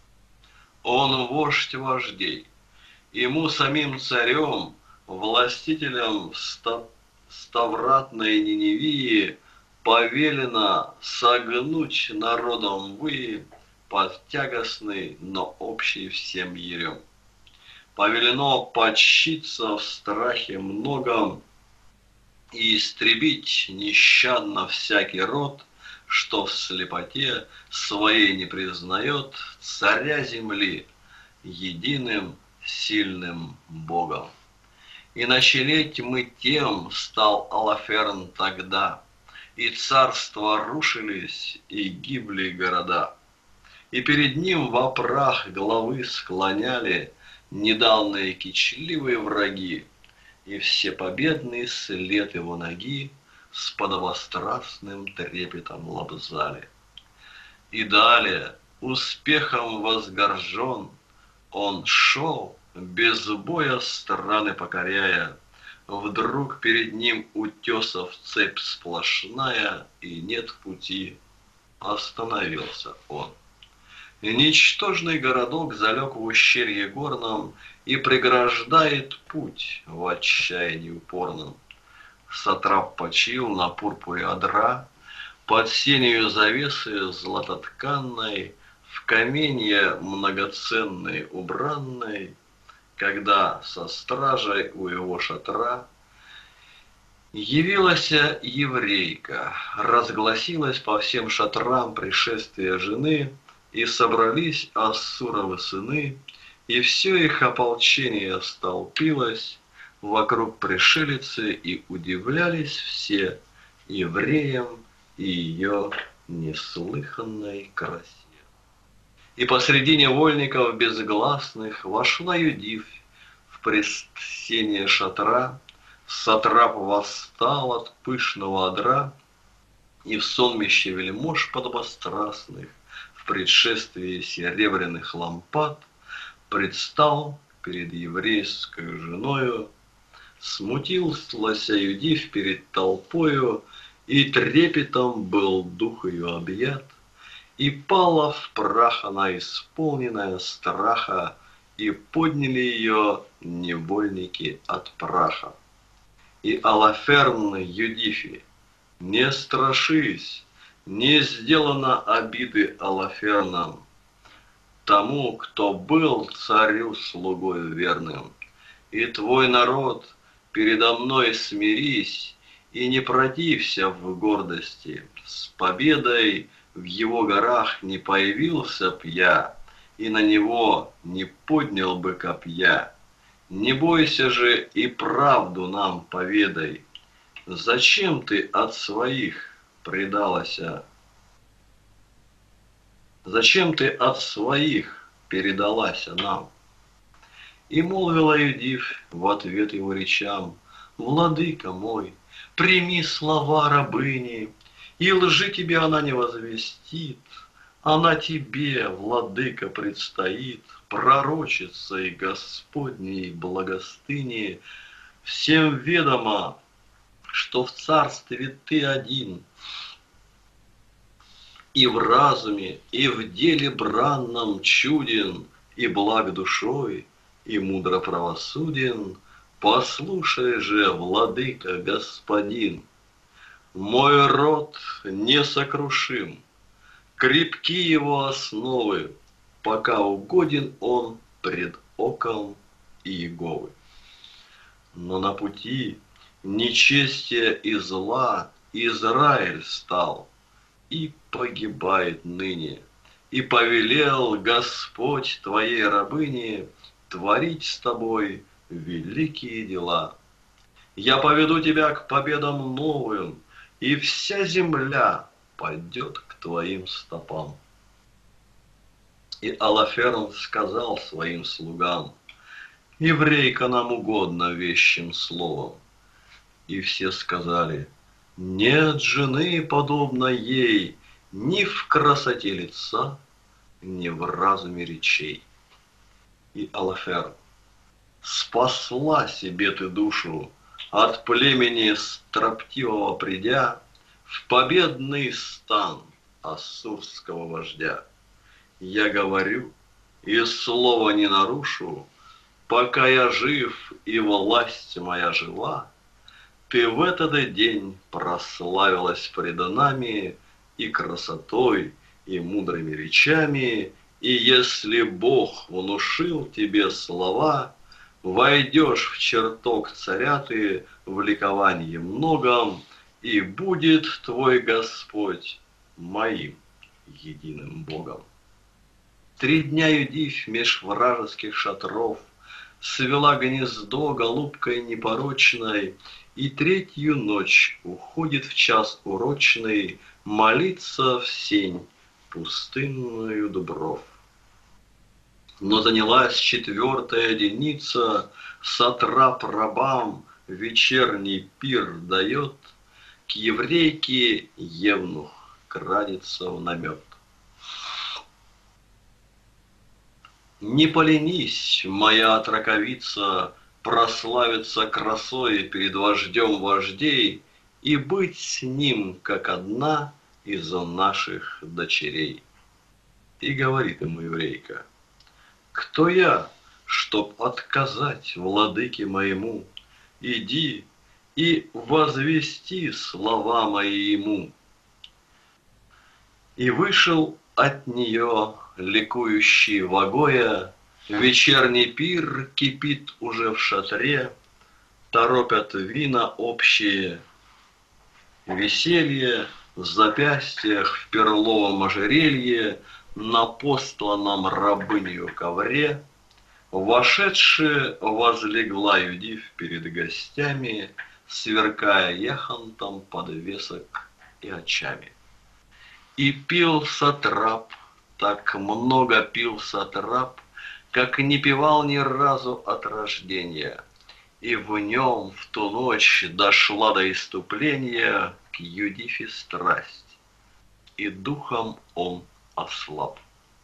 Он вождь вождей, ему самим царем, властителем ста, ставратной Ниневии, повелено согнуть народом вы под тягостный, но общий всем ерем. Повелено почиться в страхе многом и истребить нещадно всякий род, что в слепоте своей не признает царя земли единым сильным Богом. И на челе тьмы тем стал Алаферн тогда, и царства рушились, и гибли города. И перед ним во прах головы склоняли недавние кичливые враги, и всепобедный след его ноги с подобострастным трепетом лобзали. И далее, успехом возгоржен, он шел, без боя страны покоряя, вдруг перед ним утесов цепь сплошная, и нет пути, остановился он. И ничтожный городок залег в ущелье горном и преграждает путь в отчаянии упорном. Сатрап почил на пурпуре одра, под сенью завесы златотканной, в каменье многоценной убранной, когда со стражей у его шатра явилась еврейка, разгласилась по всем шатрам пришествие жены, и собрались Ассуровы сыны, и все их ополчение столпилось вокруг пришелицы, и удивлялись все евреям и ее неслыханной красе. И посредине вольников безгласных вошла Юдивь в предсенье шатра, Сатрап восстал от пышного одра, и в сонмище вельмож подобострастных в предшествии серебряных лампад предстал перед еврейской женою, смутился Юдивь перед толпою, и трепетом был дух ее объят, и пала в прах она, исполненная страха, и подняли ее невольники от праха. И Алаферн Юдифи, не страшись, не сделано обиды Алаферном, тому, кто был царю слугой верным. И твой народ передо мной смирись, и не протився в гордости. С победой в его горах не появился б я, и на него не поднял бы копья. Не бойся же и правду нам поведай. Зачем ты от своих предалася? Зачем ты от своих передалася нам? И молвила Юдифь в ответ его речам: «Владыка мой, прими слова рабыни, и лжи тебе она не возвестит. Она тебе, владыка, предстоит, пророчицей Господней благостыни. Всем ведомо, что в царстве ты один, и в разуме, и в деле бранном чуден, и благ душой, и мудро правосуден. Послушай же, владыка, господин, мой род несокрушим, крепки его основы, пока угоден он пред оком Иеговы. Но на пути нечестия и зла Израиль стал и погибает ныне. И повелел Господь твоей рабыне творить с тобой великие дела. Я поведу тебя к победам новым, и вся земля пойдет к твоим стопам». И Алаферн сказал своим слугам: «Еврейка нам угодно вещим словом». И все сказали: «Нет жены, подобно ей, ни в красоте лица, ни в разуме речей». И Алаферн: «Спасла себе ты душу, от племени строптивого придя в победный стан ассурского вождя. Я говорю, и слова не нарушу, пока я жив и власть моя жива. Ты в этот день прославилась пред нами и красотой, и мудрыми речами, и если Бог внушил тебе слова, войдешь в чертог царя ты в ликовании многом, и будет твой Господь моим единым Богом». Три дня Юдифь меж вражеских шатров свела гнездо голубкой непорочной, и третью ночь уходит в час урочный молиться в сень пустынную дубров. Но занялась четвертая деница, сатрап рабам вечерний пир дает, к еврейке евнух крадется в намет. Не поленись, моя отраковица, прославиться красой перед вождем вождей и быть с ним, как одна из наших дочерей. И говорит ему еврейка: «Кто я, чтоб отказать владыке моему? Иди и возвести слова мои ему». И вышел от нее ликующий вагоя, вечерний пир кипит уже в шатре, торопят вина общие, веселье в запястьях, в перловом ожерелье, на постланном рабынью ковре. Вошедшая возлегла Юдифь перед гостями, сверкая яхонтом подвесок и очами. И пил сатрап, так много пил сатрап, как не пивал ни разу от рождения. И в нем в ту ночь дошла до исступления к Юдифе страсть, и духом он ослаб.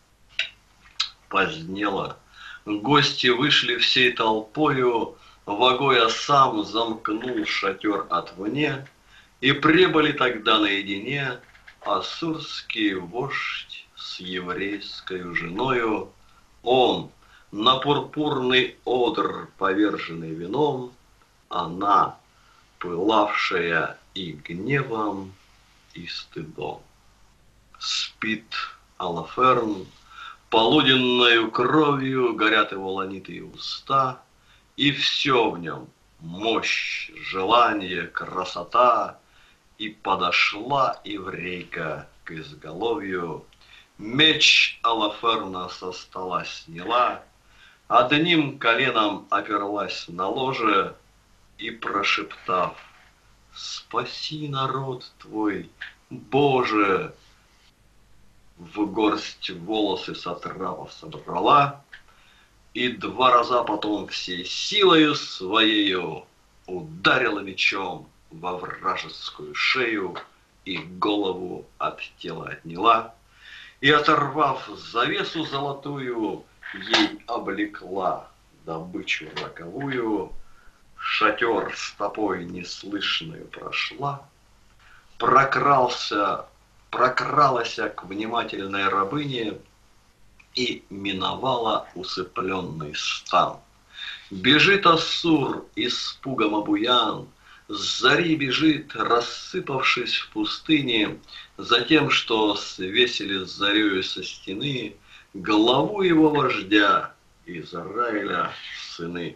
Позднело, гости вышли всей толпою, вагоя сам замкнул шатер отвне, и прибыли тогда наедине ассурский вождь с еврейской женою. Он, На пурпурный одр, поверженный вином, она, пылавшая и гневом, и стыдом. Спит Алаферн, полуденною кровью горят его ланитые уста, и все в нем — мощь, желание, красота, и подошла еврейка к изголовью, меч Алаферна со стола сняла, одним коленом оперлась на ложе и, прошептав: «Спаси народ твой, Боже!» в горсть волосы сатрапов собрала и два раза потом всей силою своею ударила мечом во вражескую шею и голову от тела отняла, и, оторвав завесу золотую, ей облекла добычу роковую, шатер стопой неслышною прошла, прокрался, прокралась к внимательной рабыне и миновала усыпленный стан. Бежит Ассур испугом обуян, с зари бежит, рассыпавшись в пустыне, за тем, что свесили с зарею со стены главу его вождя Израиля сыны.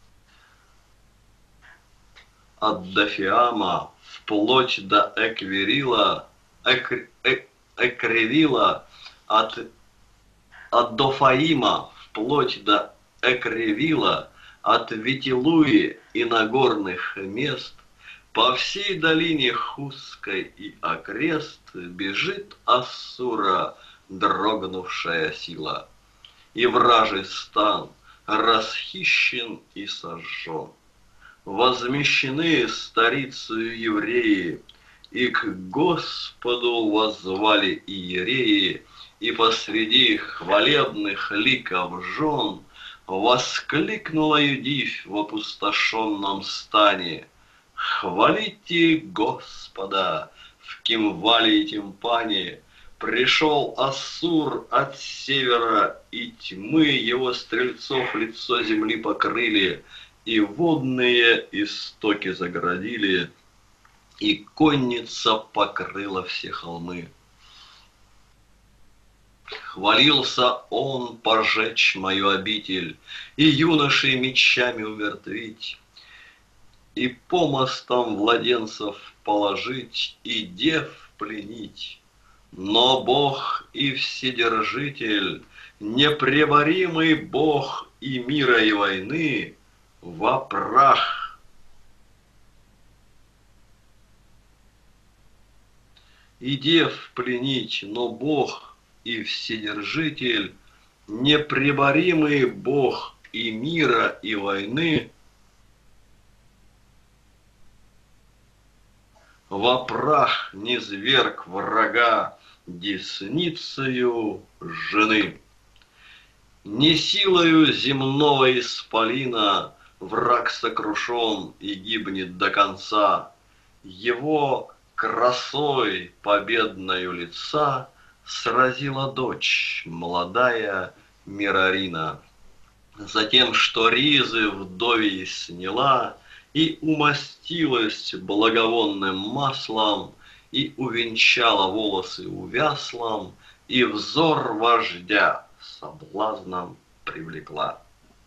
От Дофиама вплоть до Эквирила, эк, эк, Экревила, от, от Дофаима вплоть до Экревила, от Витилуи и Нагорных мест, по всей долине Хусской и окрест бежит Ассура дрогнувшая сила, и вражий стан расхищен и сожжен. Возмещены старицею евреи, и к Господу воззвали иереи, и посреди хвалебных ликов жен воскликнула Юдивь в опустошенном стане: «Хвалите Господа в кимвале и тимпане! Пришел Ассур от севера, и тьмы его стрельцов лицо земли покрыли, и водные истоки заградили, и конница покрыла все холмы. Хвалился он пожечь мою обитель, и юношей мечами умертвить, и помостом младенцев положить, и дев пленить. Но Бог и Вседержитель, непреборимый Бог и мира и войны, во прах. И дев пленить, но Бог и Вседержитель, непреборимый Бог и мира и войны, во прах низвергг врага десницею жены. Не силою земного исполина враг сокрушен и гибнет до конца, его красой победною лица сразила дочь молодая Мирарина. Затем, что ризы вдовей сняла и умастилась благовонным маслом, и увенчала волосы увяслом, и взор вождя соблазном привлекла.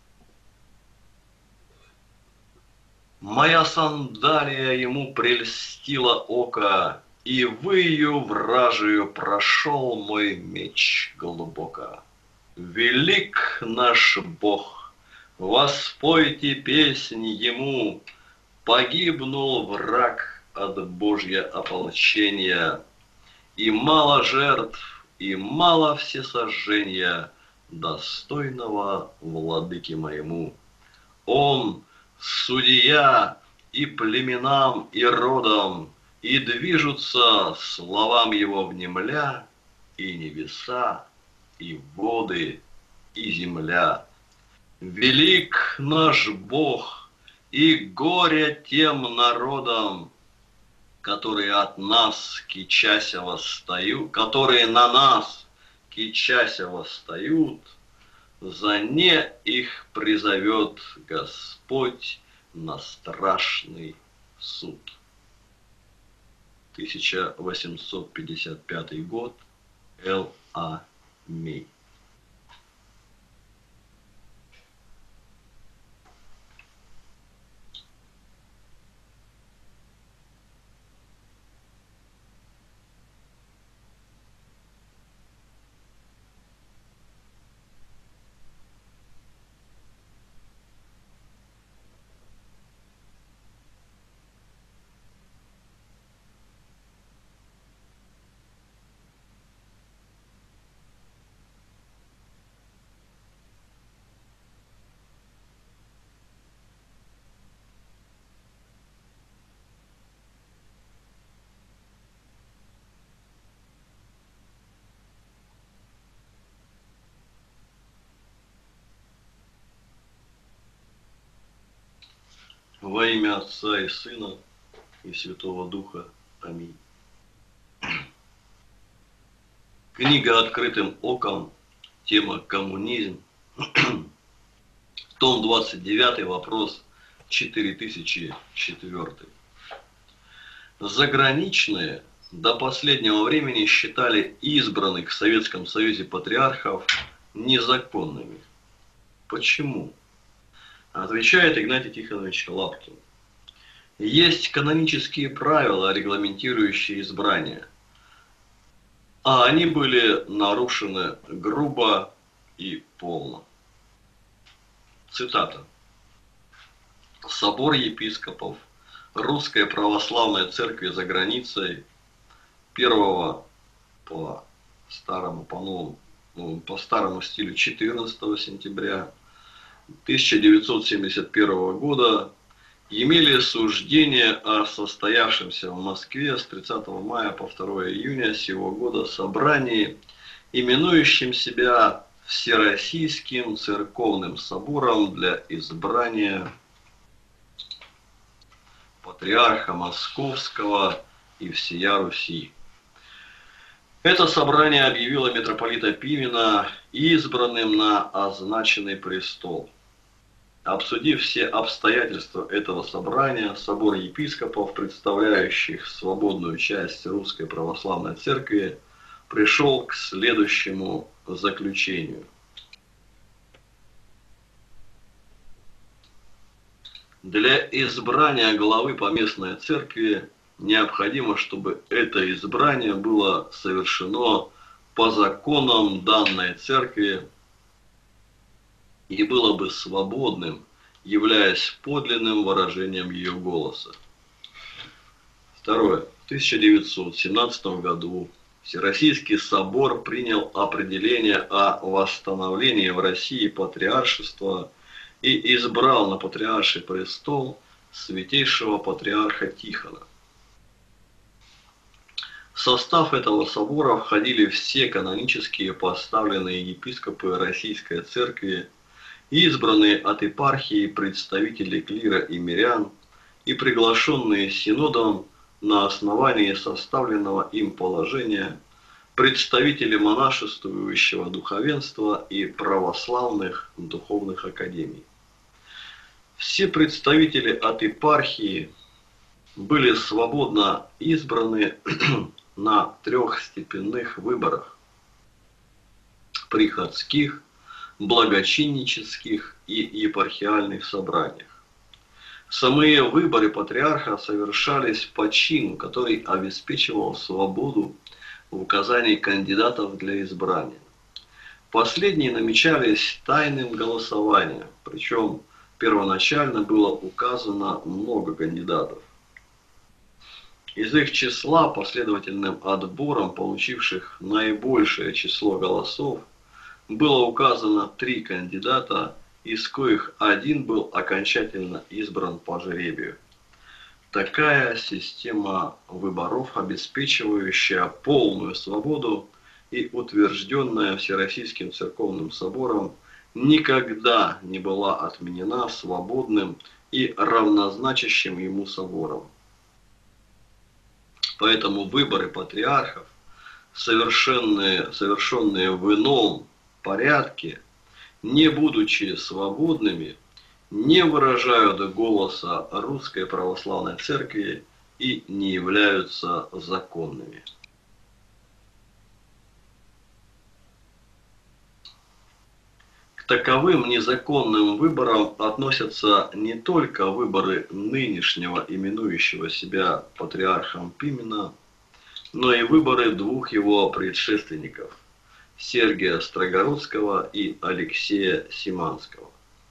Моя сандалия ему прельстила око, и выю вражию прошел мой меч глубоко. Велик наш Бог, воспойте песнь ему, погибнул враг от Божья ополчения, и мало жертв, и мало всесожжения достойного владыки моему. Он судья и племенам, и родам, и движутся словам его внемля, и небеса, и воды, и земля. Велик наш Бог, и горе тем народам, которые от нас кичася восстают, которые на нас кичася восстают, за не их призовет Господь на страшный суд. тысяча восемьсот пятьдесят пятый год. Л. А. Мей. Во имя Отца и Сына и Святого Духа. Аминь. Книга «Открытым оком», тема «Коммунизм», том двадцать девятый, вопрос четыре тысячи четыре. Заграничные до последнего времени считали избранных в Советском Союзе патриархов незаконными. Почему? Отвечает Игнатий Тихонович Лапкин. Есть канонические правила, регламентирующие избрание, а они были нарушены грубо и полно. Цитата. Собор епископов Русской Православной Церкви за границей первого по старому, по новому, по старому стилю четырнадцатого сентября тысяча девятьсот семьдесят первого года имели суждение о состоявшемся в Москве с тридцатого мая по второе июня сего года собрании, именующем себя Всероссийским Церковным Собором для избрания Патриарха Московского и всея Руси. Это собрание объявило митрополита Пимена избранным на означенный престол. Обсудив все обстоятельства этого собрания, собор епископов, представляющих свободную часть Русской Православной Церкви, пришел к следующему заключению. Для избрания главы поместной церкви необходимо, чтобы это избрание было совершено по законам данной церкви и было бы свободным, являясь подлинным выражением ее голоса. Второе. В тысяча девятьсот семнадцатом году Всероссийский собор принял определение о восстановлении в России патриаршества и избрал на патриарший престол святейшего патриарха Тихона. В состав этого собора входили все канонические поставленные епископы Российской Церкви, избранные от епархии представители клира и мирян и приглашенные синодом на основании составленного им положения представители монашествующего духовенства и православных духовных академий. Все представители от епархии были свободно избраны на трехстепенных выборах: приходских, благочиннических и епархиальных собраниях. Самые выборы патриарха совершались по чину, который обеспечивал свободу в указании кандидатов для избрания. Последние намечались тайным голосованием, причем первоначально было указано много кандидатов. Из их числа последовательным отбором, получивших наибольшее число голосов, было указано три кандидата, из коих один был окончательно избран по жребию. Такая система выборов, обеспечивающая полную свободу и утвержденная Всероссийским Церковным Собором, никогда не была отменена свободным и равнозначащим ему собором. Поэтому выборы патриархов, совершенные, совершенные в ином порядке, не будучи свободными, не выражают голоса Русской Православной Церкви и не являются законными. К таковым незаконным выборам относятся не только выборы нынешнего именующего себя патриархом Пимена, но и выборы двух его предшественников – Сергия Строгородского и Алексея Симанского.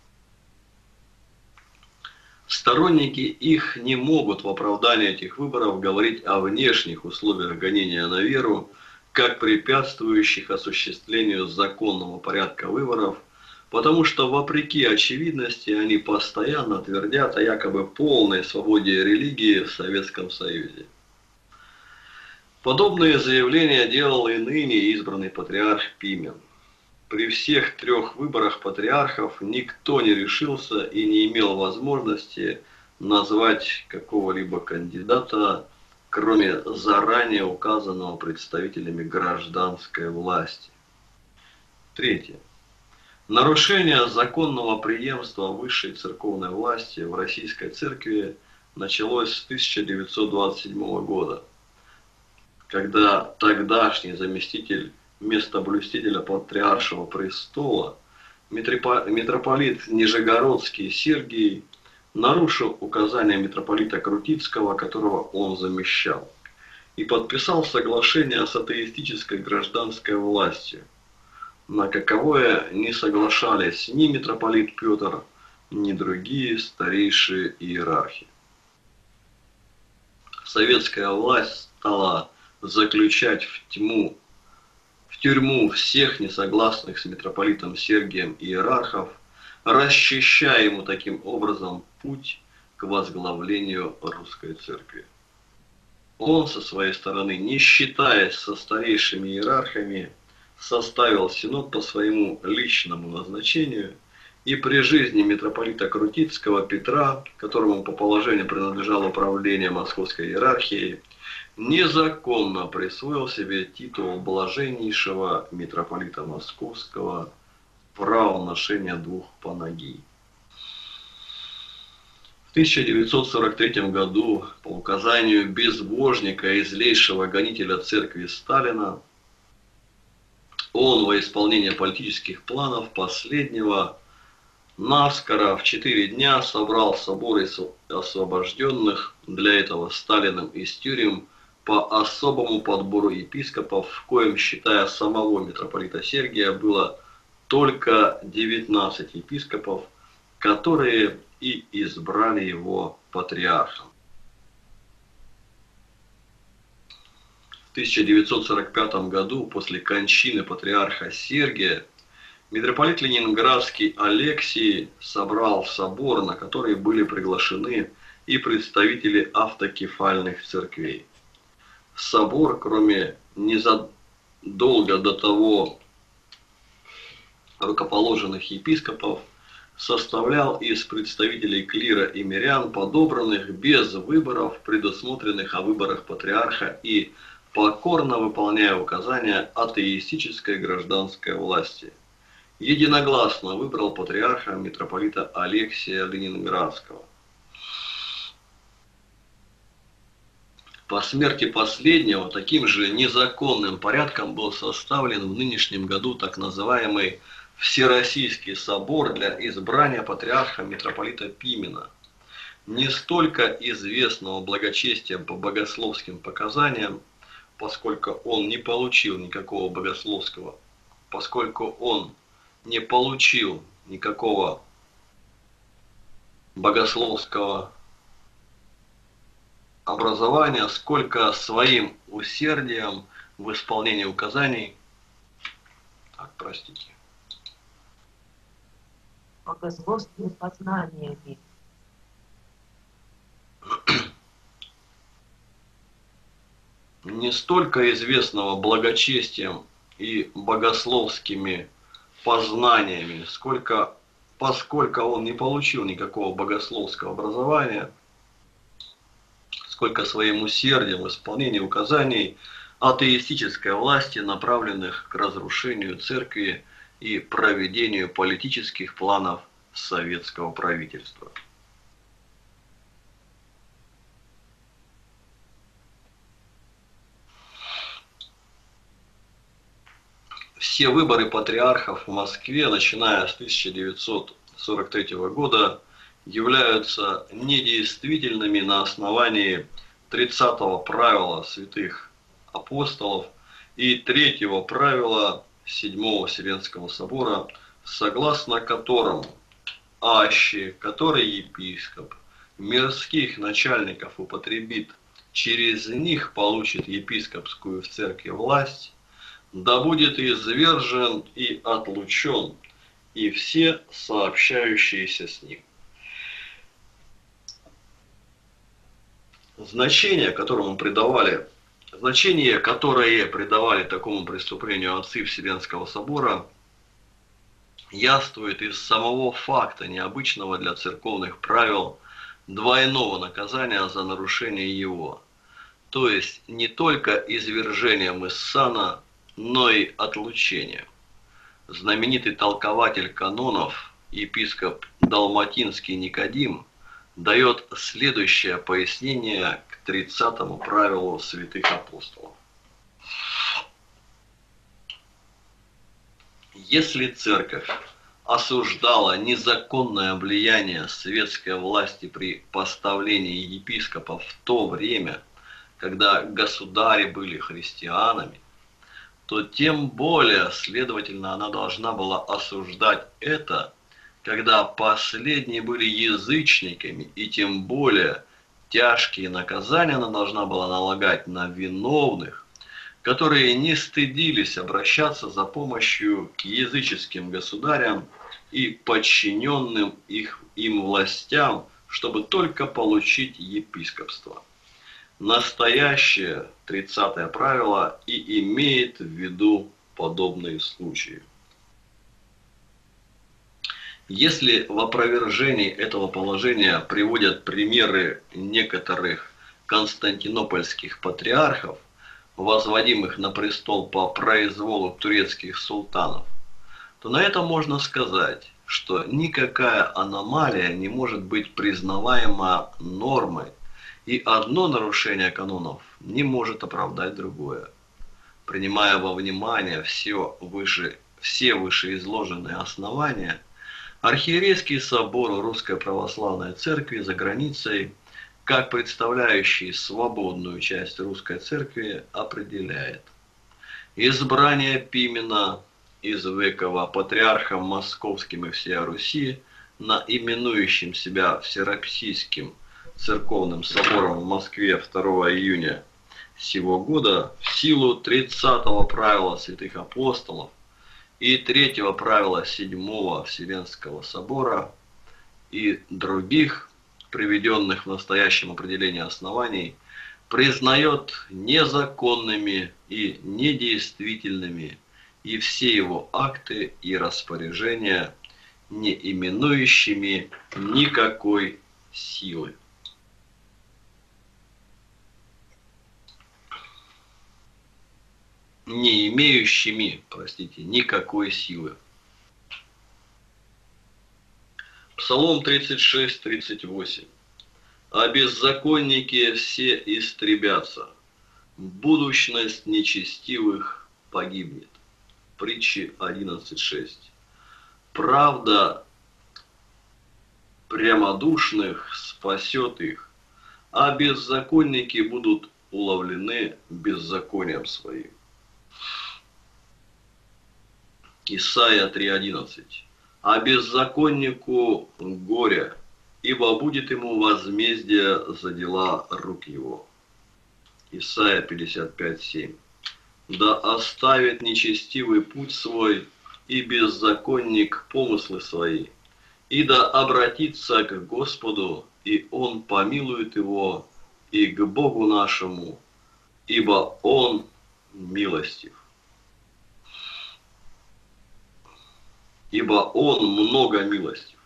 Сторонники их не могут в оправдании этих выборов говорить о внешних условиях гонения на веру, как препятствующих осуществлению законного порядка выборов, потому что, вопреки очевидности, они постоянно твердят о якобы полной свободе религии в Советском Союзе. Подобные заявления делал и ныне избранный патриарх Пимен. При всех трех выборах патриархов никто не решился и не имел возможности назвать какого-либо кандидата, кроме заранее указанного представителями гражданской власти. Третье. Нарушение законного преемства высшей церковной власти в Российской Церкви началось с тысяча девятьсот двадцать седьмого года, когда тогдашний заместитель местоблюстителя Патриаршего престола, митрополит Нижегородский Сергий, нарушил указания митрополита Крутицкого, которого он замещал, и подписал соглашение с атеистической гражданской властью, на каковое не соглашались ни митрополит Петр, ни другие старейшие иерархи. Советская власть стала заключать в тьму, в тюрьму всех несогласных с митрополитом Сергием иерархов, расчищая ему таким образом путь к возглавлению Русской Церкви. Он со своей стороны, не считаясь со старейшими иерархами, составил синод по своему личному назначению, и при жизни митрополита Крутицкого Петра, которому по положению принадлежало управление московской иерархией, незаконно присвоил себе титул блаженнейшего митрополита Московского, право ношения двух панагий. В тысяча девятьсот сорок третьем году по указанию безбожника и злейшего гонителя церкви Сталина он во исполнение политических планов последнего наскоро в четыре дня собрал собор из освобожденных для этого Сталиным из тюрем по особому подбору епископов, в коем, считая самого митрополита Сергия, было только девятнадцать епископов, которые и избрали его патриархом. В тысяча девятьсот сорок пятом году, после кончины патриарха Сергия, митрополит Ленинградский Алексий собрал собор, на который были приглашены и представители автокефальных церквей. Собор, кроме незадолго до того рукоположенных епископов, составлял из представителей клира и мирян, подобранных без выборов, предусмотренных о выборах патриарха, и покорно выполняя указания атеистической гражданской власти. Единогласно выбрал патриарха митрополита Алексия Ленинградского. По смерти последнего таким же незаконным порядком был составлен в нынешнем году так называемый Всероссийский собор для избрания патриарха митрополита Пимена, не столько известного благочестием по богословским показаниям, поскольку он не получил никакого богословского, поскольку он не получил никакого богословского образования, сколько своим усердием в исполнении указаний, так, простите, богословскими познаниями. Не столько известного благочестием и богословскими познаниями, сколько, поскольку он не получил никакого богословского образования, сколько своим усердием в исполнении указаний атеистической власти, направленных к разрушению церкви и проведению политических планов советского правительства. Все выборы патриархов в Москве, начиная с тысяча девятьсот сорок третьего года, являются недействительными на основании тридцатого правила святых апостолов и третьего правила седьмого Вселенского собора, согласно которому аще, который епископ мирских начальников употребит, через них получит епископскую в церкви власть, да будет извержен и отлучен, и все сообщающиеся с ним. Значение, которому придавали, значение, которое придавали такому преступлению отцы Вселенского собора, яствует из самого факта необычного для церковных правил двойного наказания за нарушение его, то есть не только извержением из сана, но и отлучением. Знаменитый толкователь канонов, епископ Далматинский Никодим, дает следующее пояснение к тридцатому правилу святых апостолов. Если церковь осуждала незаконное влияние светской власти при поставлении епископов в то время, когда государи были христианами, то тем более, следовательно, она должна была осуждать это, когда последние были язычниками, и тем более тяжкие наказания она должна была налагать на виновных, которые не стыдились обращаться за помощью к языческим государям и подчиненным их, им властям, чтобы только получить епископство. Настоящее тридцатое правило и имеет в виду подобные случаи. Если в опровержении этого положения приводят примеры некоторых константинопольских патриархов, возводимых на престол по произволу турецких султанов, то на это можно сказать, что никакая аномалия не может быть признаваема нормой, и одно нарушение канонов не может оправдать другое. Принимая во внимание все, выше, все вышеизложенные основания, Архиерейский собор Русской Православной Церкви за границей, как представляющий свободную часть Русской Церкви, определяет: избрание Пимена из Векова патриархом Московским и всея Руси на именующим себя Всероссийским Церковным собором в Москве второго июня сего года в силу тридцатого правила святых апостолов и третьего правила седьмого Вселенского собора и других приведенных в настоящем определении оснований, признает незаконными и недействительными и все его акты и распоряжения, не именующими никакой силы. не имеющими, простите, никакой силы. Псалом тридцать шесть тридцать восемь. А беззаконники все истребятся, будущность нечестивых погибнет. Притчи одиннадцать шесть. Правда прямодушных спасет их, а беззаконники будут уловлены беззаконием своим. Исайя три одиннадцать. А беззаконнику горе, ибо будет ему возмездие за дела рук его. Исайя пятьдесят пять семь. Да оставит нечестивый путь свой, и беззаконник помыслы свои, и да обратится к Господу, и Он помилует его, и к Богу нашему, ибо Он милостив. Ибо Он много милостив.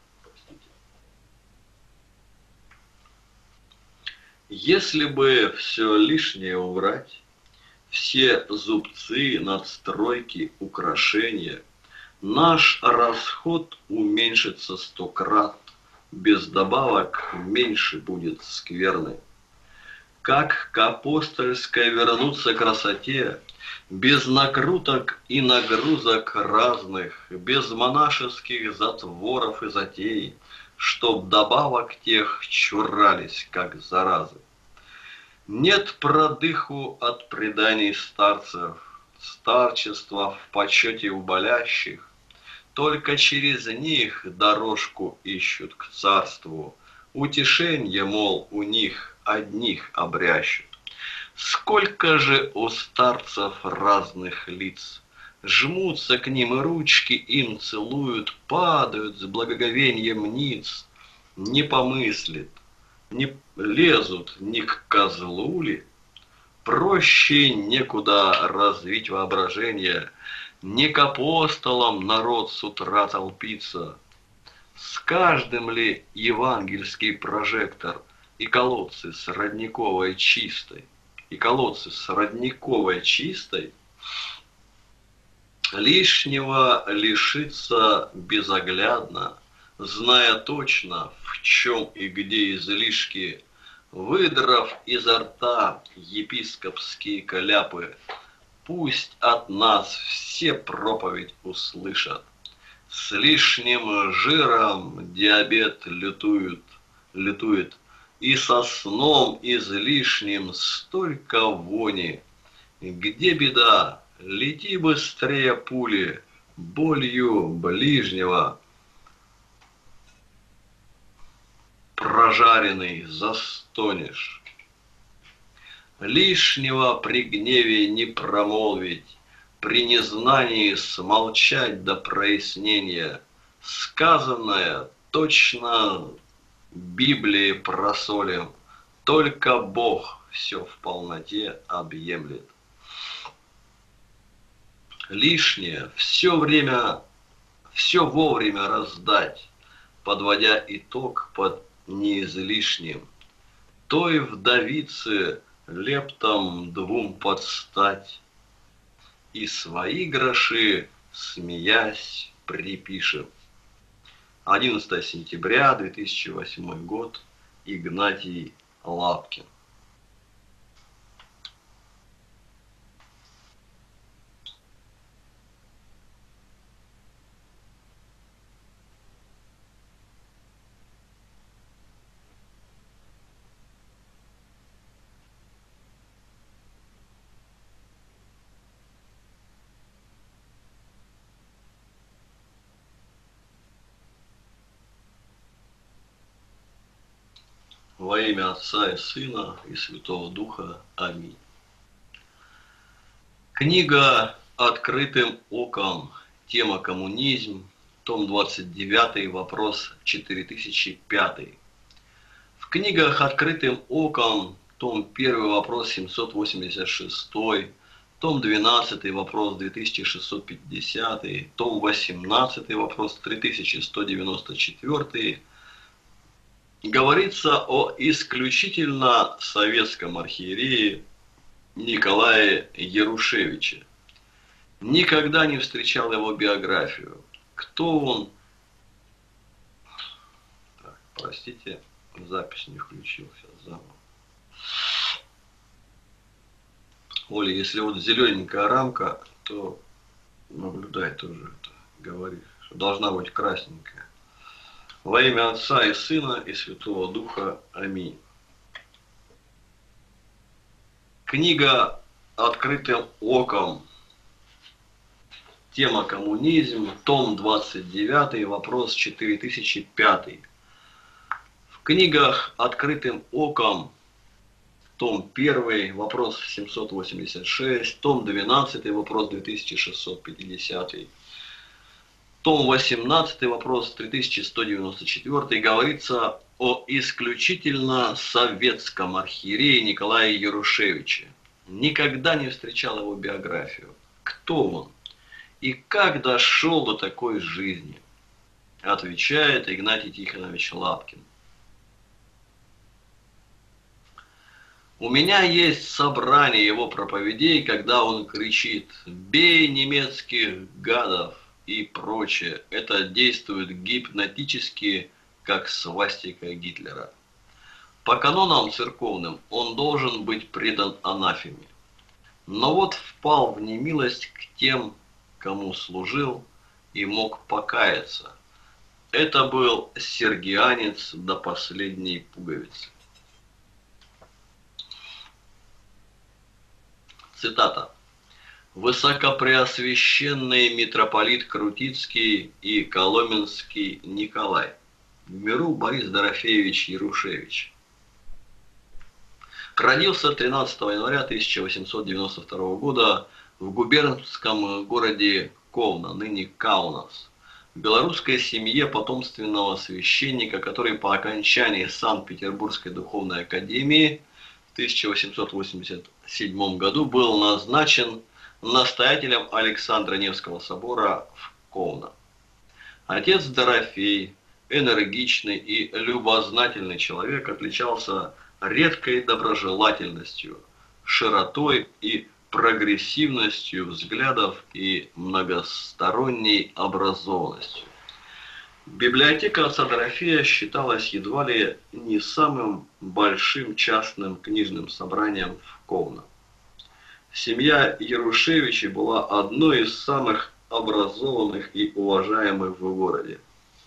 Если бы все лишнее убрать, все зубцы, надстройки, украшения, наш расход уменьшится сто крат, без добавок меньше будет скверны. Как к апостольской вернуться красоте, без накруток и нагрузок разных, без монашеских затворов и затей, чтоб добавок тех чурались, как заразы. Нет продыху от преданий старцев, старчества в почете у болящих, только через них дорожку ищут к царству, утешенье, мол, у них одних обрящут. Сколько же у старцев разных лиц, жмутся к ним и ручки им целуют, падают с благоговением ниц, не помыслит, не лезут ни к козлу ли, проще некуда развить воображение, не к апостолам народ с утра толпится, с каждым ли евангельский прожектор и колодцы с родниковой чистой, и колодцы с родниковой чистой, лишнего лишиться безоглядно, зная точно, в чем и где излишки, выдрав изо рта епископские кляпы, пусть от нас все проповедь услышат. С лишним жиром диабет лютует, лютует, и со сном излишним столько вони. Где беда? Лети быстрее пули, болью ближнего прожаренный застонешь. Лишнего при гневе не промолвить, при незнании смолчать до прояснения. Сказанное точно Библии просолим, только Бог все в полноте объемлет. Лишнее все время, все вовремя раздать, подводя итог под неизлишним. Той вдовице лептом двум подстать, и свои гроши, смеясь, припишем. одиннадцатое сентября две тысячи восьмой год. Игнатий Лапкин. Во имя Отца и Сына и Святого Духа. Аминь. Книга «Открытым оком». Тема «Коммунизм». Том двадцать девятый. Вопрос четыре тысячи пятый. В книгах «Открытым оком». Том первый. Вопрос семьсот восемьдесят шестой. Том двенадцатый. Вопрос две тысячи шестьсот пятидесятый. Том восемнадцатый. Вопрос три тысячи сто девяносто четвёртый. Говорится о исключительно советском архиерее Николае Ярушевиче. Никогда не встречал его биографию. Кто он? Так, простите, запись не включил, сейчас заново. Оля, если вот зелененькая рамка, то наблюдай тоже это, говори, что должна быть красненькая. Во имя Отца и Сына и Святого Духа. Аминь. Книга «Открытым оком». Тема «Коммунизм». Том двадцать девятый. Вопрос четыре тысячи пятый. В книгах «Открытым оком». Том первый. Вопрос семьсот восемьдесят шесть. Том двенадцатый. Вопрос две тысячи шестьсот пятидесятый. Том восемнадцатый, вопрос три тысячи сто девяносто четвёртый, говорится о исключительно советском архиерее Николае Ярушевиче. Никогда не встречал его биографию. Кто он? И как дошел до такой жизни? Отвечает Игнатий Тихонович Лапкин. У меня есть собрание его проповедей, когда он кричит: «Бей немецких гадов! и прочее. Это действует гипнотически, как свастика Гитлера. По канонам церковным он должен быть предан анафеме. Но вот впал в немилость к тем, кому служил и мог покаяться. Это был сергианец до последней пуговицы. Цитата. «Высокопреосвященный митрополит Крутицкий и Коломенский Николай. В миру Борис Дорофеевич Ярушевич. Родился тринадцатого января тысяча восемьсот девяносто второго года в губернском городе Ковна, ныне Каунас, в белорусской семье потомственного священника, который по окончании Санкт-Петербургской духовной академии в тысяча восемьсот восемьдесят седьмом году был назначен настоятелем Александра Невского собора в Ковна. Отец Дорофей, энергичный и любознательный человек, отличался редкой доброжелательностью, широтой и прогрессивностью взглядов и многосторонней образованностью. Библиотека отца Дорофея считалась едва ли не самым большим частным книжным собранием в Ковна. Семья Ярушевичей была одной из самых образованных и уважаемых в городе.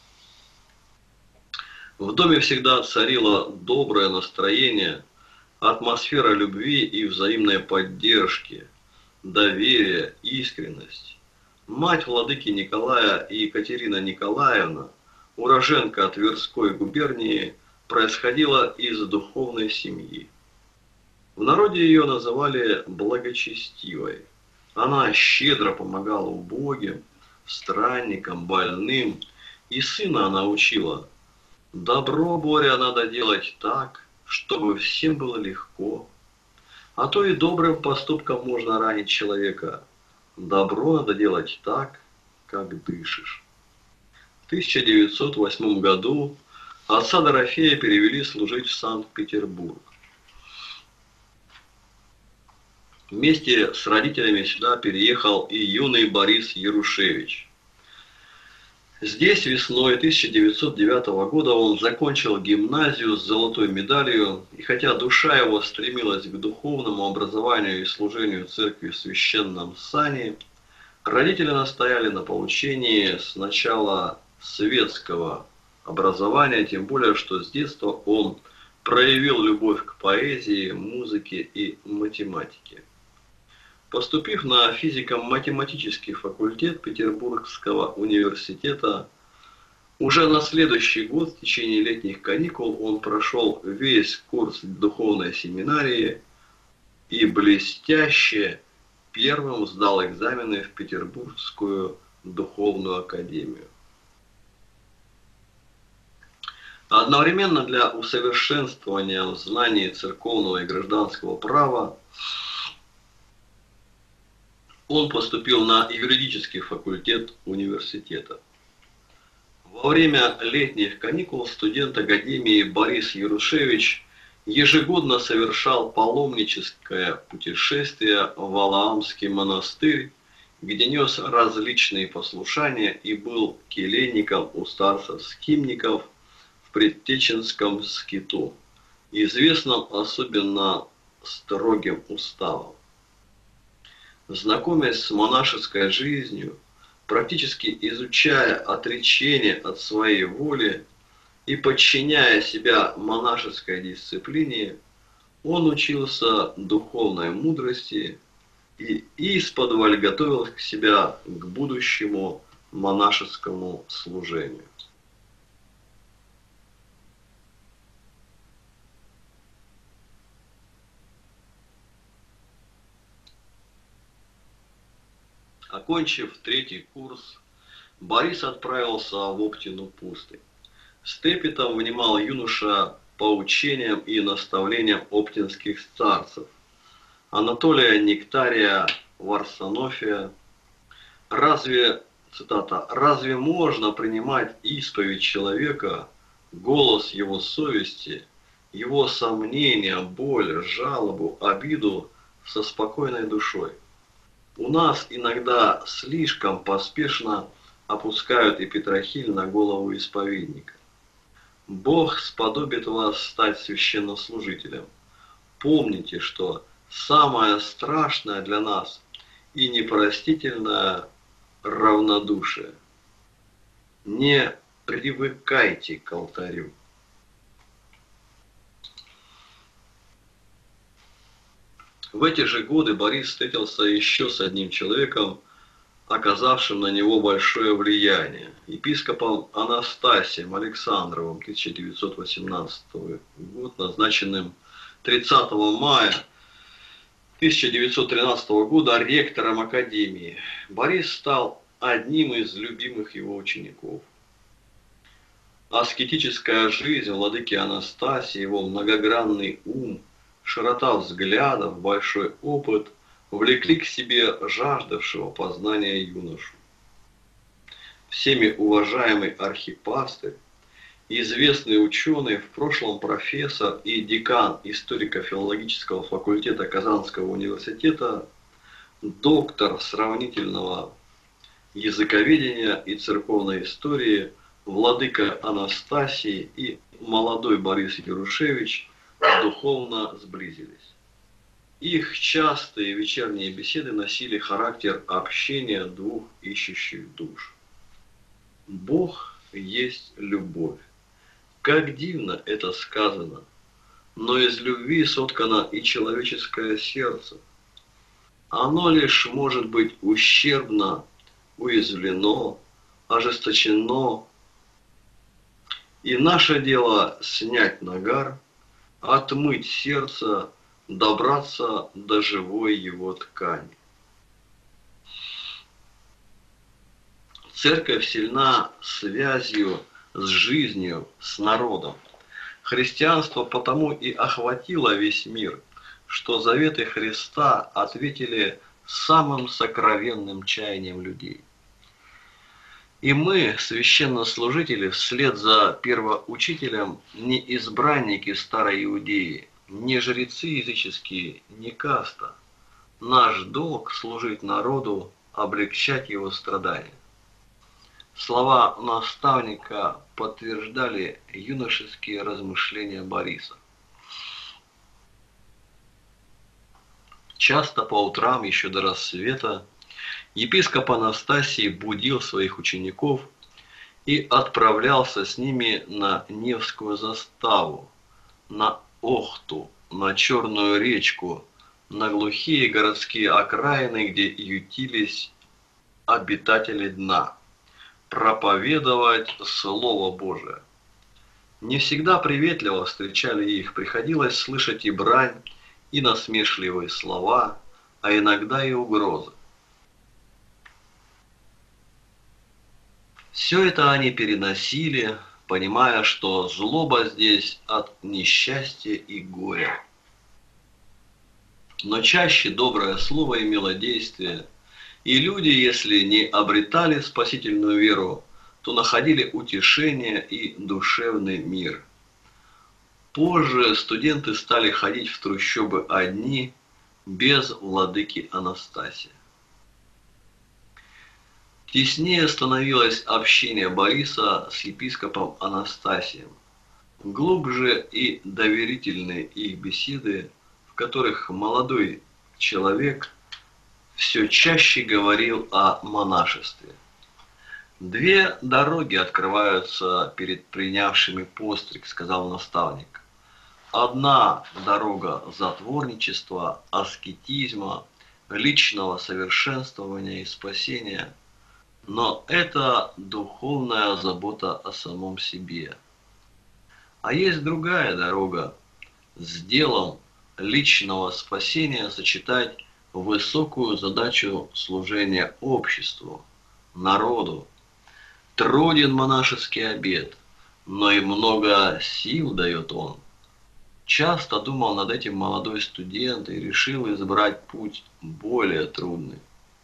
В доме всегда царило доброе настроение, атмосфера любви и взаимной поддержки, доверия, искренность. Мать владыки Николая и Екатерина Николаевна, уроженка Тверской губернии, происходила из духовной семьи. В народе ее называли благочестивой. Она щедро помогала убогим, странникам, больным, и сына она учила: добро, Боря, надо делать так, чтобы всем было легко. А то и добрым поступком можно ранить человека. Добро надо делать так, как дышишь. В тысяча девятьсот восьмом году отца Дорофея перевели служить в Санкт-Петербург. Вместе с родителями сюда переехал и юный Борис Ярушевич. Здесь весной тысяча девятьсот девятого года он закончил гимназию с золотой медалью, и хотя душа его стремилась к духовному образованию и служению церкви в священном сане, родители настояли на получении сначала светского образования, тем более, что с детства он проявил любовь к поэзии, музыке и математике. Поступив на физико-математический факультет Петербургского университета, уже на следующий год, в течение летних каникул, он прошел весь курс духовной семинарии и блестяще первым сдал экзамены в Петербургскую духовную академию. Одновременно для усовершенствования в знании церковного и гражданского права он поступил на юридический факультет университета. Во время летних каникул студент академии Борис Ярушевич ежегодно совершал паломническое путешествие в Валаамский монастырь, где нес различные послушания и был келейником у старцев-скимников в Предтеченском скиту, известном особенно строгим уставом. Знакомясь с монашеской жизнью, практически изучая отречение от своей воли и подчиняя себя монашеской дисциплине, он учился духовной мудрости и исподволь готовил себя к будущему монашескому служению. Окончив третий курс, Борис отправился в Оптину пустынь. С трепетом внимал юноша поучениям и наставлениям оптинских старцев Анатолия Нектария Варсонофия. Разве, цитата, «разве можно принимать исповедь человека, голос его совести, его сомнения, боль, жалобу, обиду со спокойной душой? У нас иногда слишком поспешно опускают и петрохиль на голову исповедника. Бог сподобит вас стать священнослужителем. Помните, что самое страшное для нас и непростительное равнодушие. Не привыкайте к алтарю. В эти же годы Борис встретился еще с одним человеком, оказавшим на него большое влияние, епископом Анастасием Александровым, тысяча девятьсот восемнадцатый год, назначенным тридцатого мая тысяча девятьсот тринадцатого года ректором академии. Борис стал одним из любимых его учеников. Аскетическая жизнь владыки Анастасия, его многогранный ум, широта взглядов, большой опыт влекли к себе жаждавшего познания юношу. Всеми уважаемый архипастырь, известный ученый, в прошлом профессор и декан историко-филологического факультета Казанского университета, доктор сравнительного языковедения и церковной истории, владыка Анастасий и молодой Борис Ярушевич духовно сблизились. Их частые вечерние беседы носили характер общения двух ищущих душ. Бог есть любовь. Как дивно это сказано, но из любви соткано и человеческое сердце. Оно лишь может быть ущербно, уязвлено, ожесточено. И наше дело снять нагар, отмыть сердце, добраться до живой его ткани. Церковь сильна связью с жизнью, с народом. Христианство потому и охватило весь мир, что заветы Христа ответили самым сокровенным чаянием людей. И мы, священнослужители, вслед за первоучителем, не избранники старой Иудеи, не жрецы языческие, не каста. Наш долг служить народу, облегчать его страдания. Слова наставника подтверждали юношеские размышления Бориса. Часто по утрам, еще до рассвета, епископ Анастасий будил своих учеников и отправлялся с ними на Невскую заставу, на Охту, на Черную речку, на глухие городские окраины, где ютились обитатели дна, проповедовать Слово Божие. Не всегда приветливо встречали их, приходилось слышать и брань, и насмешливые слова, а иногда и угрозы. Все это они переносили, понимая, что злоба здесь от несчастья и горя. Но чаще доброе слово имело действие, и люди, если не обретали спасительную веру, то находили утешение и душевный мир. Позже студенты стали ходить в трущобы одни, без владыки Анастасия. Теснее становилось общение Бориса с епископом Анастасием. Глубже и доверительные их беседы, в которых молодой человек все чаще говорил о монашестве. «Две дороги открываются перед принявшими постриг», — сказал наставник. «Одна дорога затворничества, аскетизма, личного совершенствования и спасения, но это духовная забота о самом себе. А есть другая дорога, с делом личного спасения сочетать высокую задачу служения обществу, народу. Труден монашеский обет, но и много сил дает он. Часто думал над этим молодой студент и решил избрать путь более трудный».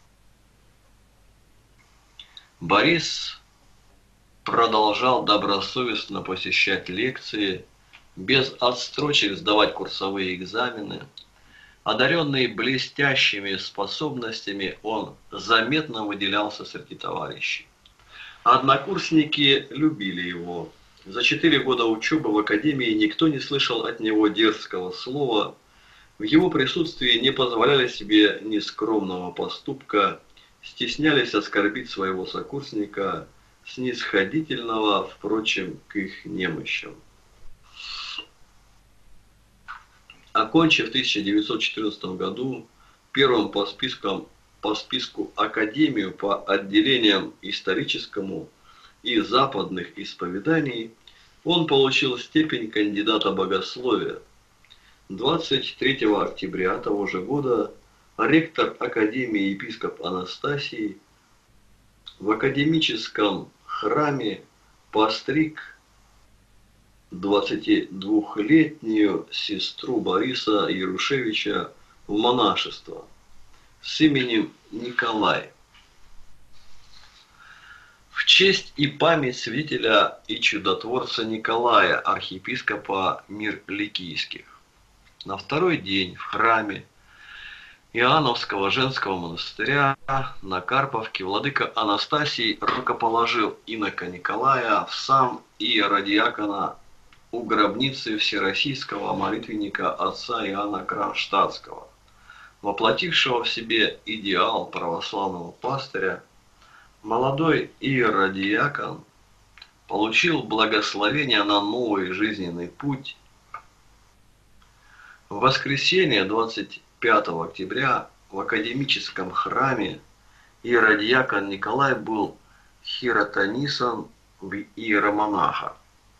Борис продолжал добросовестно посещать лекции, без отстрочек сдавать курсовые экзамены. Одаренный блестящими способностями, он заметно выделялся среди товарищей. Однокурсники любили его. За четыре года учебы в академии никто не слышал от него дерзкого слова. В его присутствии не позволяли себе ни скромного поступка, стеснялись оскорбить своего сокурсника, снисходительного, впрочем, к их немощам. Окончив в тысяча девятьсот четырнадцатом году первым по спискам по списку Академию по отделениям историческому и западных исповеданий, он получил степень кандидата богословия. двадцать третьего октября того же года ректор Академии епископ Анастасий в академическом храме постриг двадцатидвухлетнюю сестру Бориса Ярушевича в монашество с именем Николай. В честь и память святителя и чудотворца Николая, архиепископа Мир-Ликийских. На второй день в храме Иоанновского женского монастыря на Карповке владыка Анастасий рукоположил инока Николая в сан иеродиакона у гробницы всероссийского молитвенника отца Иоанна Кронштадтского, воплотившего в себе идеал православного пастыря. Молодой иеродиакон получил благословение на новый жизненный путь. В воскресенье двадцать пятого октября в академическом храме иеродиакон Николай был хиротонисан в иеромонаха.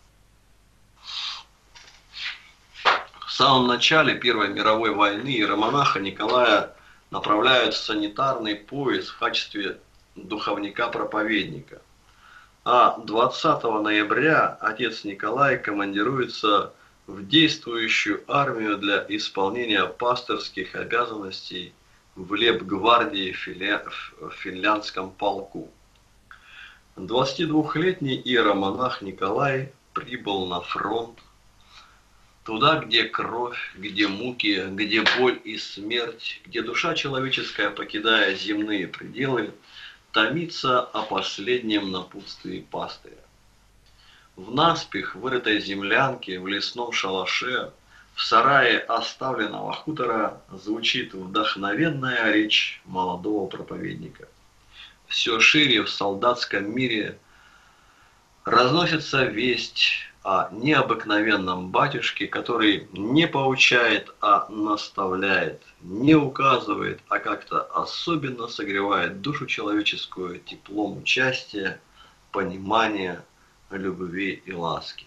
В самом начале Первой мировой войны иеромонаха Николая направляют в санитарный поезд в качестве духовника-проповедника. А двадцатого ноября отец Николай командируется в действующую армию для исполнения пастырских обязанностей в лейб-гвардии в финляндском полку. двадцатидвухлетний иеромонах Николай прибыл на фронт, туда, где кровь, где муки, где боль и смерть, где душа человеческая, покидая земные пределы, томится о последнем напутствии пастыря. В наспех вырытой землянке, в лесном шалаше, в сарае оставленного хутора звучит вдохновенная речь молодого проповедника. Все шире в солдатском мире разносится весть о необыкновенном батюшке, который не поучает, а наставляет, не указывает, а как-то особенно согревает душу человеческую теплом участия, понимания, любви и ласки.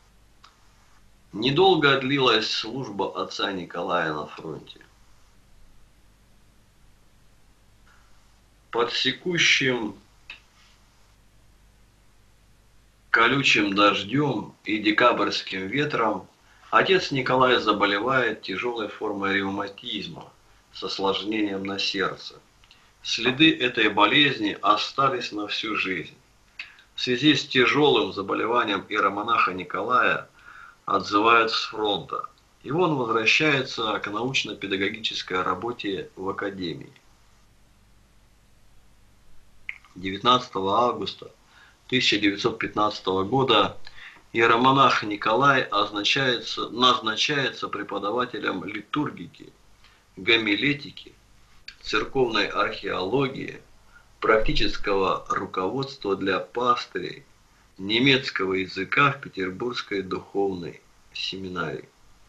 Недолго длилась служба отца Николая на фронте. Под секущим колючим дождем и декабрьским ветром отец Николай заболевает тяжелой формой ревматизма с осложнением на сердце. Следы этой болезни остались на всю жизнь. В связи с тяжелым заболеванием иеромонаха Николая отзывают с фронта, и он возвращается к научно-педагогической работе в академии. девятнадцатого августа тысяча девятьсот пятнадцатого года иеромонах Николай назначается, назначается преподавателем литургики, гомилетики, церковной археологии, практического руководства для пастырей, немецкого языка в Петербургской духовной семинарии.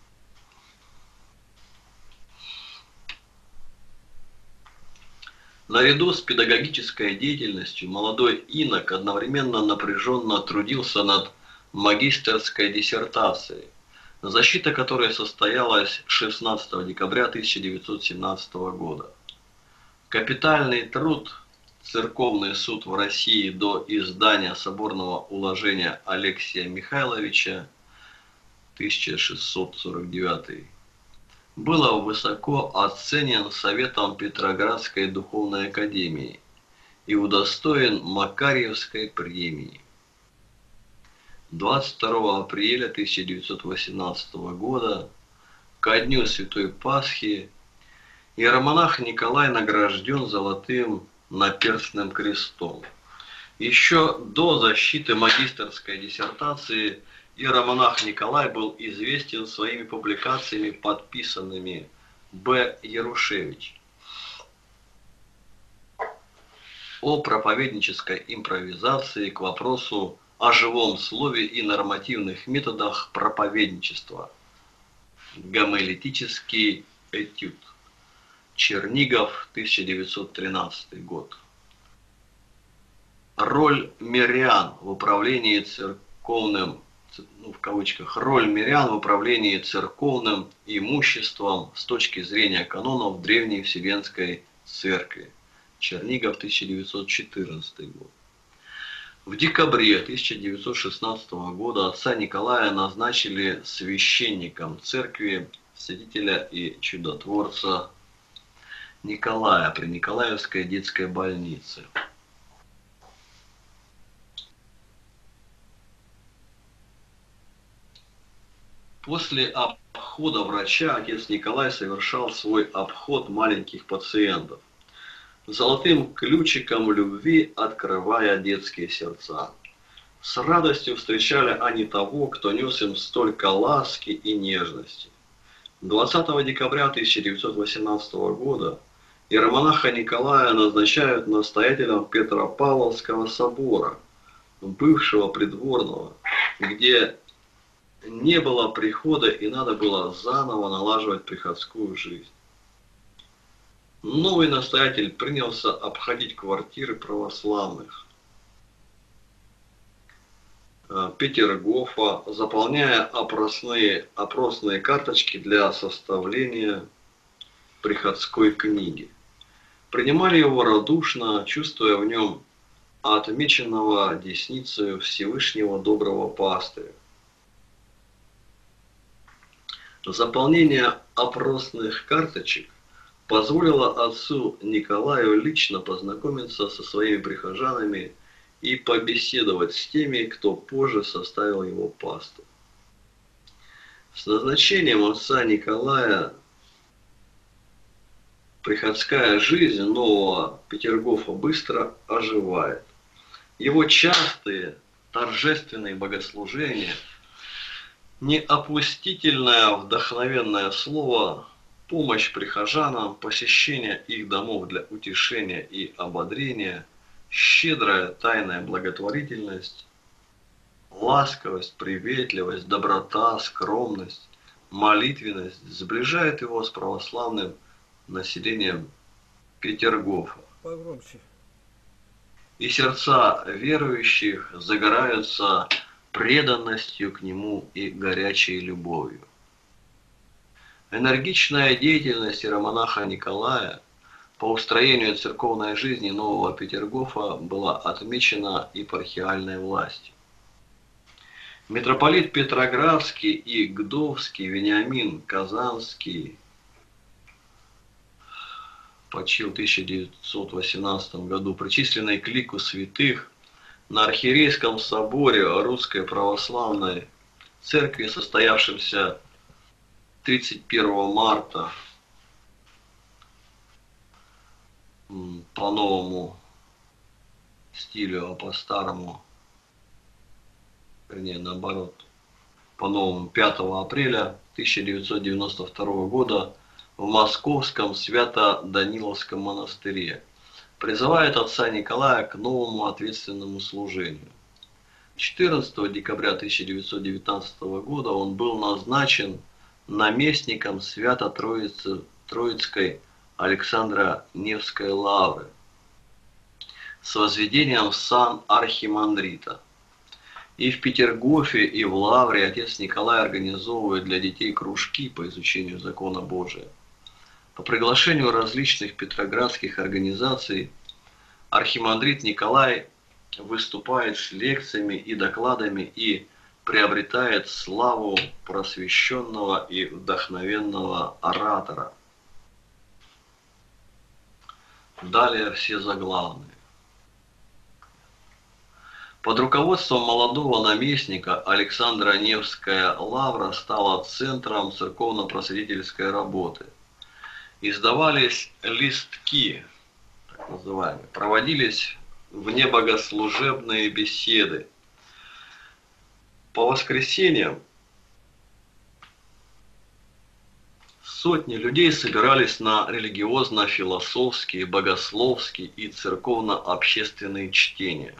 Наряду с педагогической деятельностью молодой инок одновременно напряженно трудился над магистерской диссертацией, защита которой состоялась шестнадцатого декабря тысяча девятьсот семнадцатого года. Капитальный труд «Церковный суд в России до издания соборного уложения Алексия Михайловича» тысяча шестьсот сорок девятый было высоко оценен Советом Петроградской духовной академии и удостоен Макарьевской премии. двадцать второго апреля тысяча девятьсот восемнадцатого года, ко дню Святой Пасхи, иеромонах Николай награжден золотым наперстным крестом. Еще до защиты магистерской диссертации иеромонах Николай был известен своими публикациями, подписанными Б. Ярушевич, о проповеднической импровизации к вопросу о живом слове и нормативных методах проповедничества. Гомилетический этюд. Чернигов, тысяча девятьсот тринадцатый год. Роль мирян в управлении церковным, ну, в кавычках, роль мирян в управлении церковным имуществом с точки зрения канонов Древней Вселенской Церкви. Чернигов, тысяча девятьсот четырнадцатый год. В декабре тысяча девятьсот шестнадцатого года отца Николая назначили священником церкви святителя и чудотворца Николая при Николаевской детской больнице. После обхода врача отец Николай совершал свой обход маленьких пациентов, золотым ключиком любви открывая детские сердца. С радостью встречали они того, кто нес им столько ласки и нежности. двадцатого декабря тысяча девятьсот восемнадцатого года иеромонаха Николая назначают настоятелем Петропавловского собора, бывшего придворного, где не было прихода и надо было заново налаживать приходскую жизнь. Новый настоятель принялся обходить квартиры православных Петергофа, заполняя опросные, опросные карточки для составления приходской книги. Принимали его радушно, чувствуя в нем отмеченного десницею Всевышнего доброго пастыря. Заполнение опросных карточек позволило отцу Николаю лично познакомиться со своими прихожанами и побеседовать с теми, кто позже составил его пасту. С назначением отца Николая приходская жизнь нового Петергофа быстро оживает. Его частые торжественные богослужения, неопустительное вдохновенное слово, помощь прихожанам, посещение их домов для утешения и ободрения, щедрая тайная благотворительность, ласковость, приветливость, доброта, скромность, молитвенность сближает его с православным населением Петергофа. Погромче. И сердца верующих загораются преданностью к нему и горячей любовью. Энергичная деятельность иеромонаха Николая по устроению церковной жизни нового Петергофа была отмечена епархиальной властью. Митрополит Петроградский и Гдовский Вениамин Казанский почил в тысяча девятьсот восемнадцатом году, причисленный к лику святых, на Архиерейском соборе Русской Православной Церкви, состоявшемся тридцать первого марта по новому стилю, а по старому, вернее наоборот, по новому пятого апреля тысяча девятьсот девяносто второго года в Московском Свято-Даниловском монастыре, призывает отца Николая к новому ответственному служению. четырнадцатого декабря тысяча девятьсот девятнадцатого года он был назначен наместником Свято-Троицкой Александро-Невской лавры с возведением в сан архимандрита. И в Петергофе, и в лавре отец Николай организовывает для детей кружки по изучению закона Божия. По приглашению различных петроградских организаций архимандрит Николай выступает с лекциями и докладами и приобретает славу просвещенного и вдохновенного оратора. Далее все заглавные. Под руководством молодого наместника Александра Невская лавра стала центром церковно-просветительской работы. Издавались листки, так называемые, проводились внебогослужебные беседы. По воскресеньям сотни людей собирались на религиозно-философские, богословские и церковно-общественные чтения.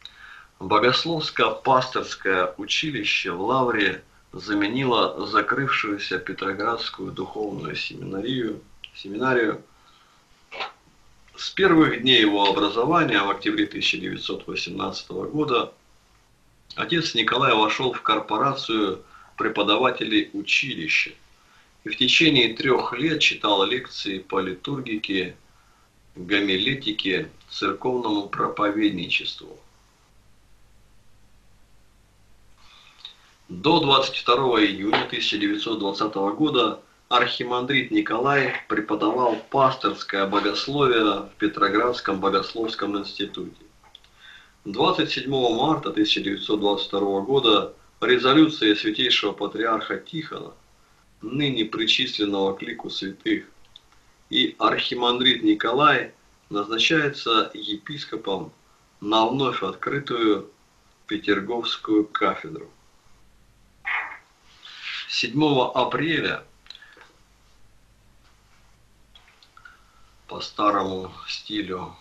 Богословско-пасторское училище в Лавре заменило закрывшуюся Петроградскую духовную семинарию, семинарию. С первых дней его образования в октябре тысяча девятьсот восемнадцатого года отец Николай вошел в корпорацию преподавателей училища и в течение трех лет читал лекции по литургике, гомилетике, церковному проповедничеству. До двадцать второго июня тысяча девятьсот двадцатого года архимандрит Николай преподавал пасторское богословие в Петроградском богословском институте. двадцать седьмого марта тысяча девятьсот двадцать второго года резолюция святейшего патриарха Тихона, ныне причисленного к лику святых, и архимандрит Николай назначается епископом на вновь открытую Петерговскую кафедру. седьмого апреля по старому стилю,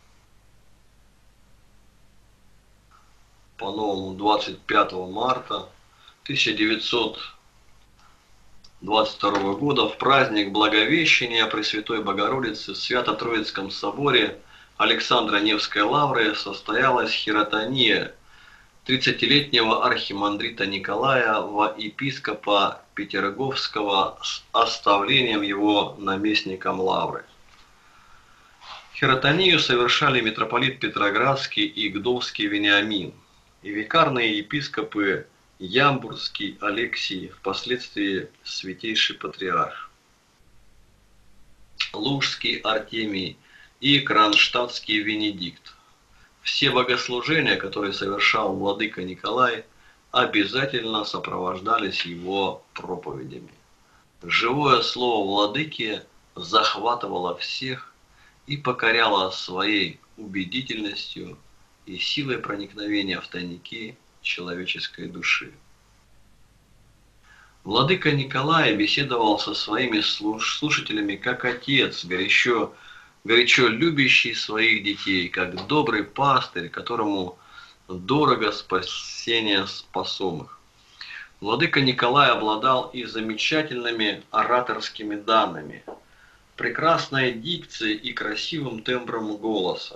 по-новому двадцать пятого марта тысяча девятьсот двадцать второго года в праздник Благовещения Пресвятой Богородицы в Свято-Троицком соборе Александра Невской лавры состоялась хиротония тридцатилетнего архимандрита Николая во епископа Петерговского с оставлением его наместником лавры. Хиротонию совершали митрополит Петроградский и Гдовский Вениамин и викарные епископы Ямбурский Алексий, впоследствии святейший патриарх, Лужский Артемий и Кронштадтский Венедикт. Все богослужения, которые совершал владыка Николай, обязательно сопровождались его проповедями. Живое слово владыки захватывало всех и покоряло своей убедительностью и силой проникновения в тайники человеческой души. Владыка Николай беседовал со своими слушателями как отец, горячо, горячо любящий своих детей, как добрый пастырь, которому дорого спасение спасомых. Владыка Николай обладал и замечательными ораторскими данными, прекрасной дикцией и красивым тембром голоса.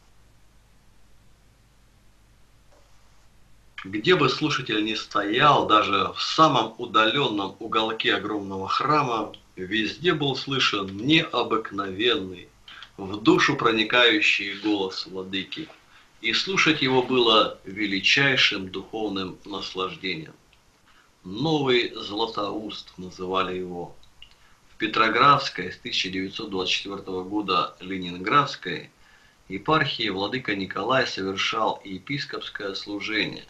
Где бы слушатель ни стоял, даже в самом удаленном уголке огромного храма, везде был слышен необыкновенный, в душу проникающий голос владыки, и слушать его было величайшим духовным наслаждением. Новый Златоуст называли его. В Петроградской с тысяча девятьсот двадцать четвёртого года Ленинградской епархии владыка Николай совершал епископское служение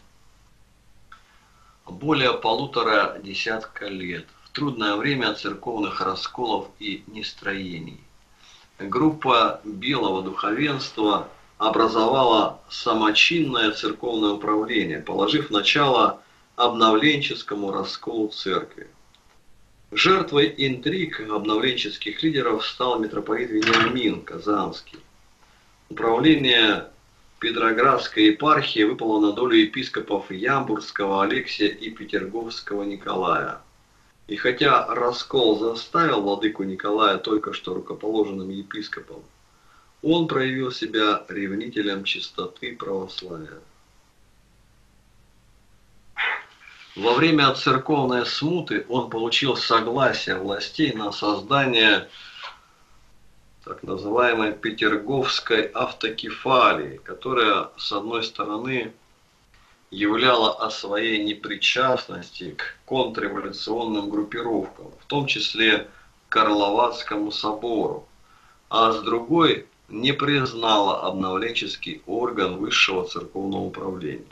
более полутора десятка лет, в трудное время церковных расколов и нестроений. Группа белого духовенства образовала самочинное церковное управление, положив начало обновленческому расколу церкви. Жертвой интриг обновленческих лидеров стал митрополит Вениамин Казанский. Управление Петроградской епархии выпало на долю епископов Ямбурского Алексия и Петерговского Николая. И хотя раскол заставил владыку Николая только что рукоположенным епископом, он проявил себя ревнителем чистоты православия. Во время церковной смуты он получил согласие властей на создание так называемой Петерговской автокефалии, которая, с одной стороны, являла о своей непричастности к контрреволюционным группировкам, в том числе к Карловацкому собору, а с другой не признала обновленческий орган высшего церковного управления.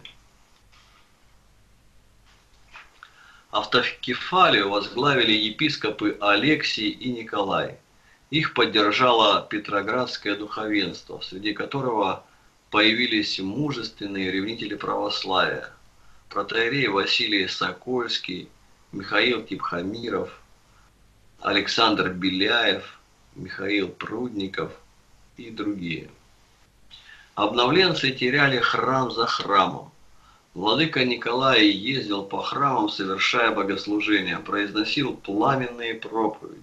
Автокефалию возглавили епископы Алексий и Николай. Их поддержало Петроградское духовенство, среди которого появились мужественные ревнители православия. Протоиерей Василий Сокольский, Михаил Типхомиров, Александр Беляев, Михаил Прудников и другие. Обновленцы теряли храм за храмом. Владыка Николай ездил по храмам, совершая богослужения, произносил пламенные проповеди.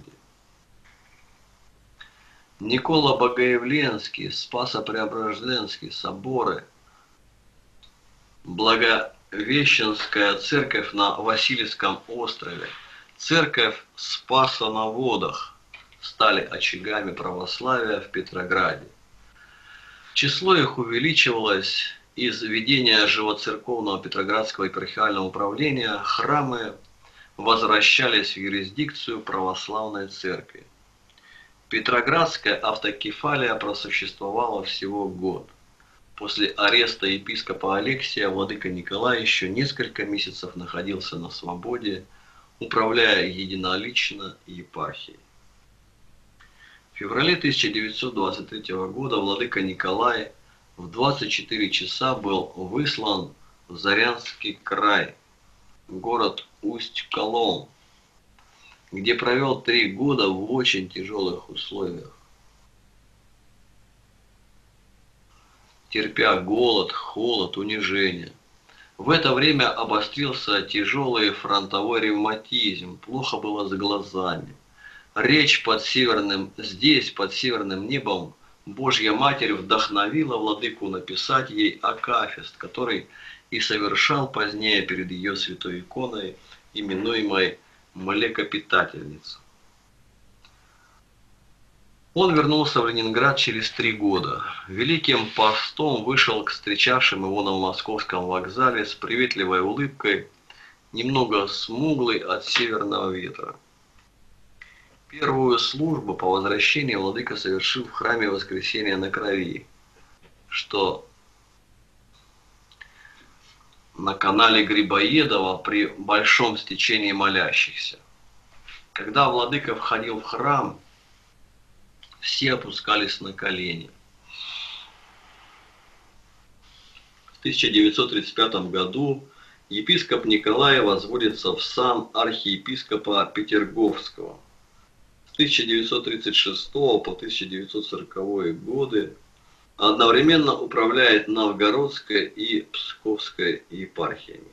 Никола Богоявленский, Спасо-Преображенский соборы, Благовещенская церковь на Васильевском острове, церковь Спаса на водах стали очагами православия в Петрограде. Число их увеличивалось. Из ведения живоцерковного Петроградского епархиального управления храмы возвращались в юрисдикцию православной церкви. Петроградская автокефалия просуществовала всего год. После ареста епископа Алексия владыка Николай еще несколько месяцев находился на свободе, управляя единолично епархией. В феврале тысяча девятьсот двадцать третьего года владыка Николай в двадцать четыре часа был выслан в Зарянский край, город Усть-Колом, где провел три года в очень тяжелых условиях, терпя голод, холод, унижение. В это время обострился тяжелый фронтовой ревматизм, плохо было с глазами. Речь под северным, здесь, под северным небом, Божья Матерь вдохновила владыку написать ей акафист, который и совершал позднее перед ее святой иконой, именуемой Млекопитательница. Он вернулся в Ленинград через три года. Великим постом вышел к встречавшим его на Московском вокзале с приветливой улыбкой, немного смуглый от северного ветра. Первую службу по возвращении владыка совершил в храме Воскресения на Крови, что на канале Грибоедова при большом стечении молящихся. Когда владыка входил в храм, все опускались на колени. В тысяча девятьсот тридцать пятом году епископ Николай возводится в сан архиепископа Петерговского. С тысяча девятьсот тридцать шестого по тысяча девятьсот сороковые годы одновременно управляет Новгородской и Псковской епархиями.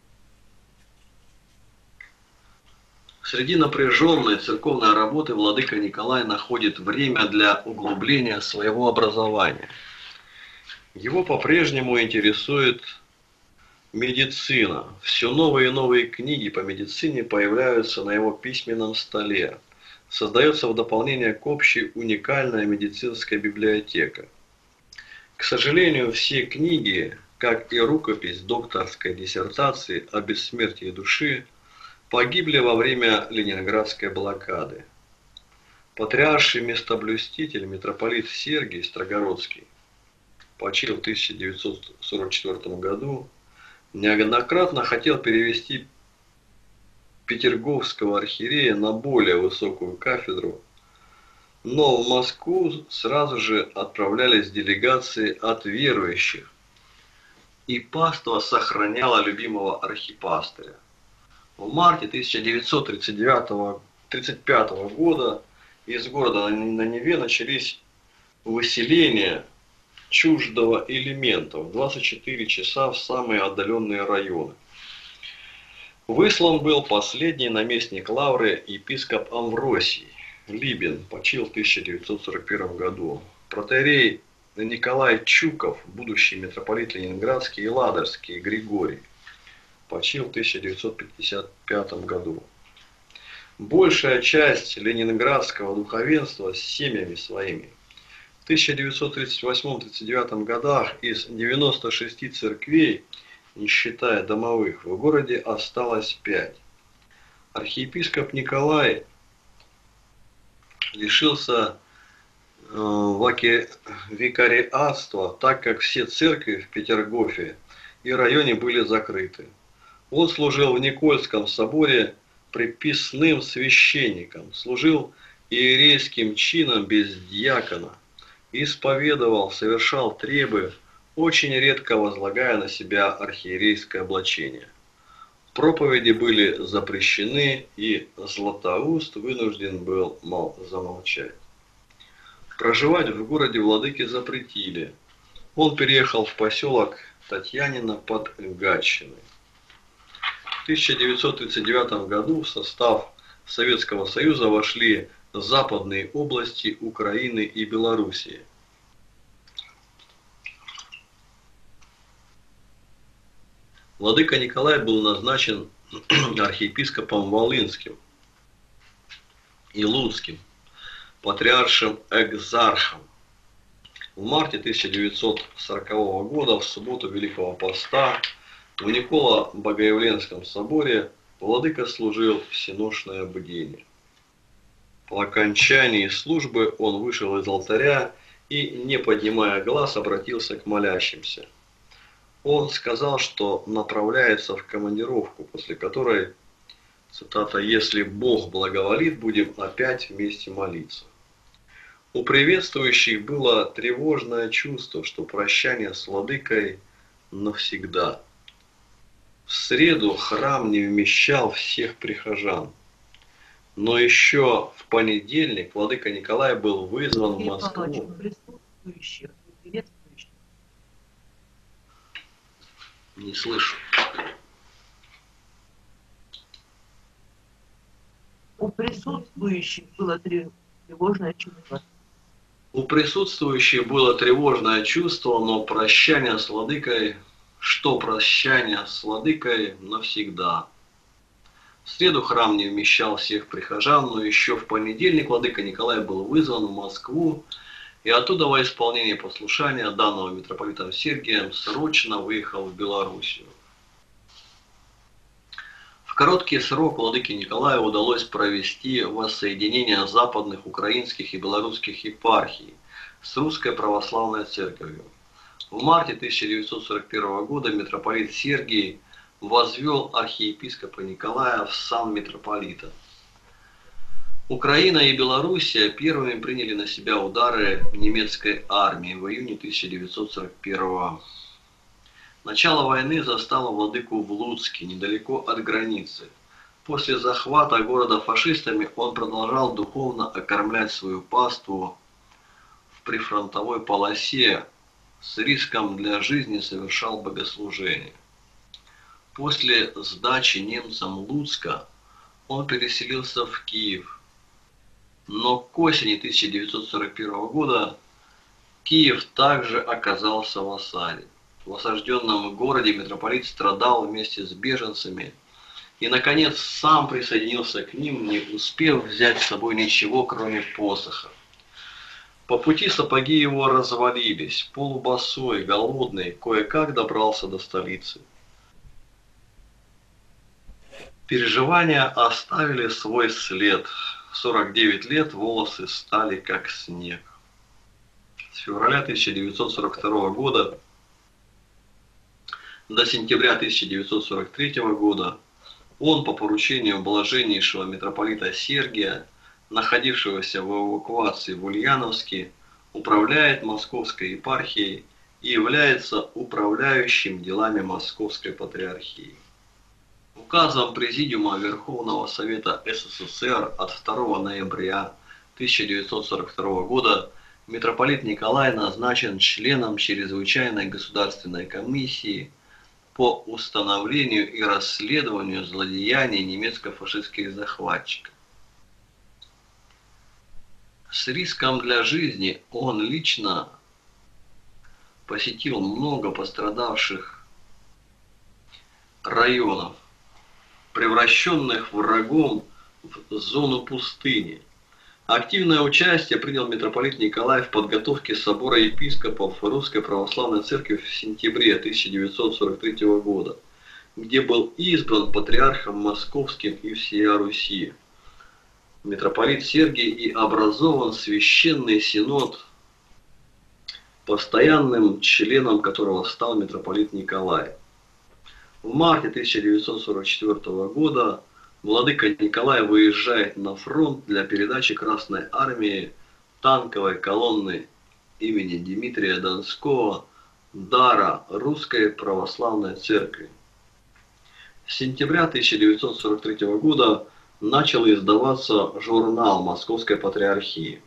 Среди напряженной церковной работы владыка Николай находит время для углубления своего образования. Его по-прежнему интересует медицина. Все новые и новые книги по медицине появляются на его письменном столе. Создается в дополнение к общей уникальная медицинская библиотека. К сожалению, все книги, как и рукопись докторской диссертации о бессмертии души, погибли во время Ленинградской блокады. Патриарший местоблюститель митрополит Сергий Строгородский, почил в тысяча девятьсот сорок четвёртом году, неоднократно хотел перевести Петерговского архиерея на более высокую кафедру, но в Москву сразу же отправлялись делегации от верующих, и паства сохраняла любимого архипастыря. В марте тысяча девятьсот тридцать пятого года из города на Неве начались выселения чуждого элемента в двадцать четыре часа в самые отдаленные районы. Выслан был последний наместник Лавры епископ Амвросий Либин, почил в тысяча девятьсот сорок первом году. Протоиерей Николай Чуков, будущий митрополит Ленинградский и Ладожский Григорий, почил в тысяча девятьсот пятьдесят пятом году. Большая часть ленинградского духовенства с семьями своими. В тысяча девятьсот тридцать восьмом — тридцать девятом годах из девяноста шести церквей, не считая домовых, в городе осталось пять. Архиепископ Николай лишился э, викариатства, так как все церкви в Петергофе и районе были закрыты. Он служил в Никольском соборе приписным священником, служил иерейским чином без диакона, исповедовал, совершал требы, очень редко возлагая на себя архиерейское облачение. Проповеди были запрещены, и Златоуст вынужден был мол, замолчать. Проживать в городе владыке запретили. Он переехал в поселок Татьянино под Гатчиной. В тысяча девятьсот тридцать девятом году в состав Советского Союза вошли западные области Украины и Белоруссии. Владыка Николай был назначен архиепископом Волынским и Луцким, патриаршим экзархом. В марте тысяча девятьсот сорокового года, в субботу Великого Поста, в Николо-Богоявленском соборе владыка служил всеношное бдение. По окончании службы он вышел из алтаря и, не поднимая глаз, обратился к молящимся. Он сказал, что направляется в командировку, после которой, цитата, «если Бог благоволит, будем опять вместе молиться». У приветствующих было тревожное чувство, что прощание с владыкой навсегда. В среду храм не вмещал всех прихожан. Но еще в понедельник владыка Николай был вызван в Москву. Присутствующих и приветствующих. Не слышу. У присутствующих было тревожное чувство. У присутствующих было тревожное чувство, но прощание с владыкой, что прощание с владыкой навсегда. В среду храм не вмещал всех прихожан, но еще в понедельник владыка Николай был вызван в Москву и оттуда во исполнение послушания, данного митрополитом Сергием, срочно выехал в Белоруссию. В короткий срок владыке Николаю удалось провести воссоединение западных украинских и белорусских епархий с Русской Православной Церковью. В марте тысяча девятьсот сорок первого года митрополит Сергий возвел архиепископа Николая в сан митрополита. Украина и Белоруссия первыми приняли на себя удары немецкой армии в июне тысяча девятьсот сорок первого. Начало войны застало владыку в Луцке, недалеко от границы. После захвата города фашистами он продолжал духовно окормлять свою паству в прифронтовой полосе, с риском для жизни совершал богослужение. После сдачи немцам Луцка он переселился в Киев. Но к осени тысяча девятьсот сорок первого года Киев также оказался в осаде. В осажденном городе митрополит страдал вместе с беженцами и, наконец, сам присоединился к ним, не успев взять с собой ничего, кроме посоха. По пути сапоги его развалились, полубосой, голодный, кое-как добрался до столицы. Переживания оставили свой след. В сорок девять лет волосы стали как снег. С февраля тысяча девятьсот сорок второго года до сентября тысяча девятьсот сорок третьего года он по поручению блаженнейшего митрополита Сергия, находившегося в эвакуации в Ульяновске, управляет Московской епархией и является управляющим делами Московской патриархии. Указом Президиума Верховного Совета СССР от второго ноября тысяча девятьсот сорок второго года митрополит Николай назначен членом Чрезвычайной государственной комиссии по установлению и расследованию злодеяний немецко-фашистских захватчиков. С риском для жизни он лично посетил много пострадавших районов, превращенных врагом в зону пустыни. Активное участие принял митрополит Николай в подготовке собора епископов Русской Православной Церкви в сентябре тысяча девятьсот сорок третьего года, где был избран патриархом Московским и всея Руси. Митрополит Сергий и образован Священный Синод, постоянным членом которого стал митрополит Николай. В марте тысяча девятьсот сорок четвёртого года владыка Николай выезжает на фронт для передачи Красной Армии танковой колонны имени Дмитрия Донского дара Русской Православной Церкви. С сентября тысяча девятьсот сорок третьего года начал издаваться журнал Московской Патриархии.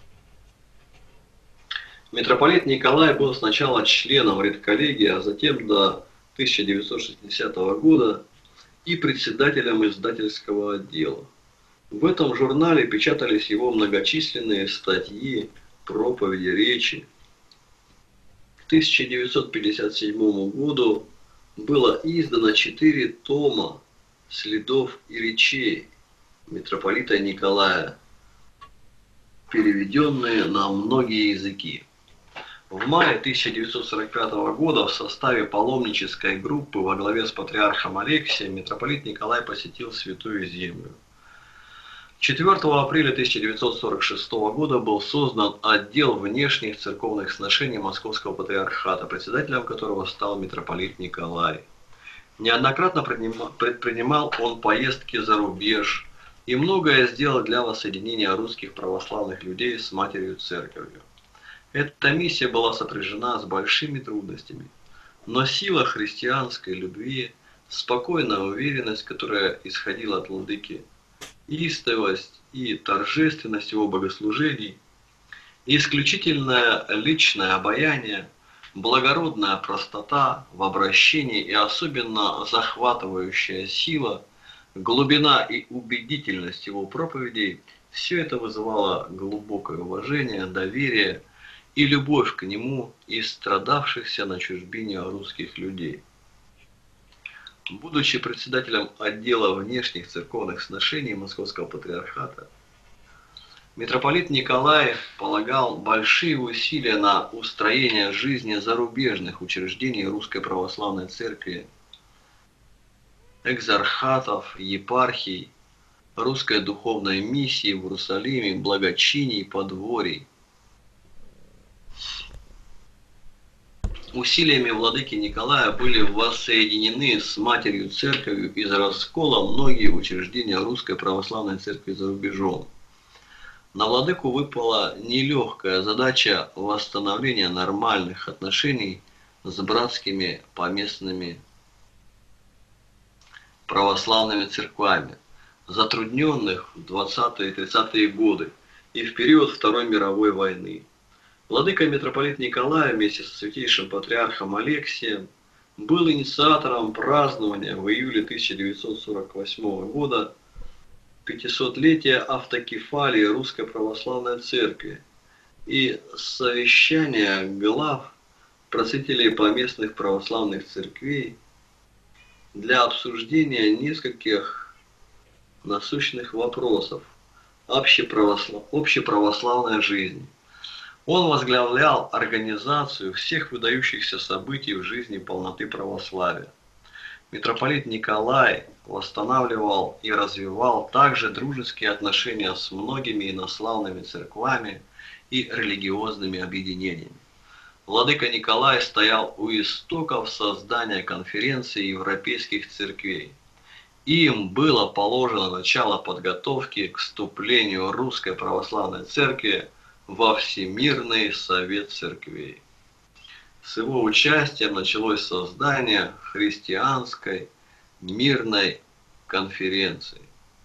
Митрополит Николай был сначала членом редколлегии, а затем до тысяча девятьсот шестидесятого года и председателем издательского отдела. В этом журнале печатались его многочисленные статьи, проповеди, речи. К тысяча девятьсот пятьдесят седьмому году было издано четыре тома следов и речей митрополита Николая, переведенные на многие языки. В мае тысяча девятьсот сорок пятого года в составе паломнической группы во главе с патриархом Алексием митрополит Николай посетил Святую Землю. четвёртого апреля тысяча девятьсот сорок шестого года был создан отдел внешних церковных сношений Московского Патриархата, председателем которого стал митрополит Николай. Неоднократно предпринимал он поездки за рубеж и многое сделал для воссоединения русских православных людей с Матерью Церковью. Эта миссия была сопряжена с большими трудностями, но сила христианской любви, спокойная уверенность, которая исходила от владыки, истовость и торжественность его богослужений, исключительное личное обаяние, благородная простота в обращении и особенно захватывающая сила, глубина и убедительность его проповедей – все это вызывало глубокое уважение, доверие и любовь к нему из страдавшихся на чужбине русских людей. Будучи председателем отдела внешних церковных сношений Московского Патриархата, митрополит Николай полагал большие усилия на устроение жизни зарубежных учреждений Русской Православной Церкви, экзархатов, епархий, русской духовной миссии в Иерусалиме, благочиний, подворий. Усилиями владыки Николая были воссоединены с Матерью Церковью из раскола многие учреждения Русской Православной Церкви за рубежом. На владыку выпала нелегкая задача восстановления нормальных отношений с братскими поместными православными церквями, затрудненных в двадцатые и тридцатые годы и в период Второй мировой войны. Владыка митрополит Николай вместе со святейшим патриархом Алексием был инициатором празднования в июле тысяча девятьсот сорок восьмого года пятисотлетия автокефалии Русской Православной Церкви и совещания глав просветителей поместных православных церквей для обсуждения нескольких насущных вопросов общеправослав... общеправославной жизни. Он возглавлял организацию всех выдающихся событий в жизни полноты православия. Митрополит Николай восстанавливал и развивал также дружеские отношения с многими инославными церквами и религиозными объединениями. Владыка Николай стоял у истоков создания конференции европейских церквей. Им было положено начало подготовки к вступлению Русской Православной Церкви во Всемирный Совет Церквей. С его участием началось создание христианской мирной конференции.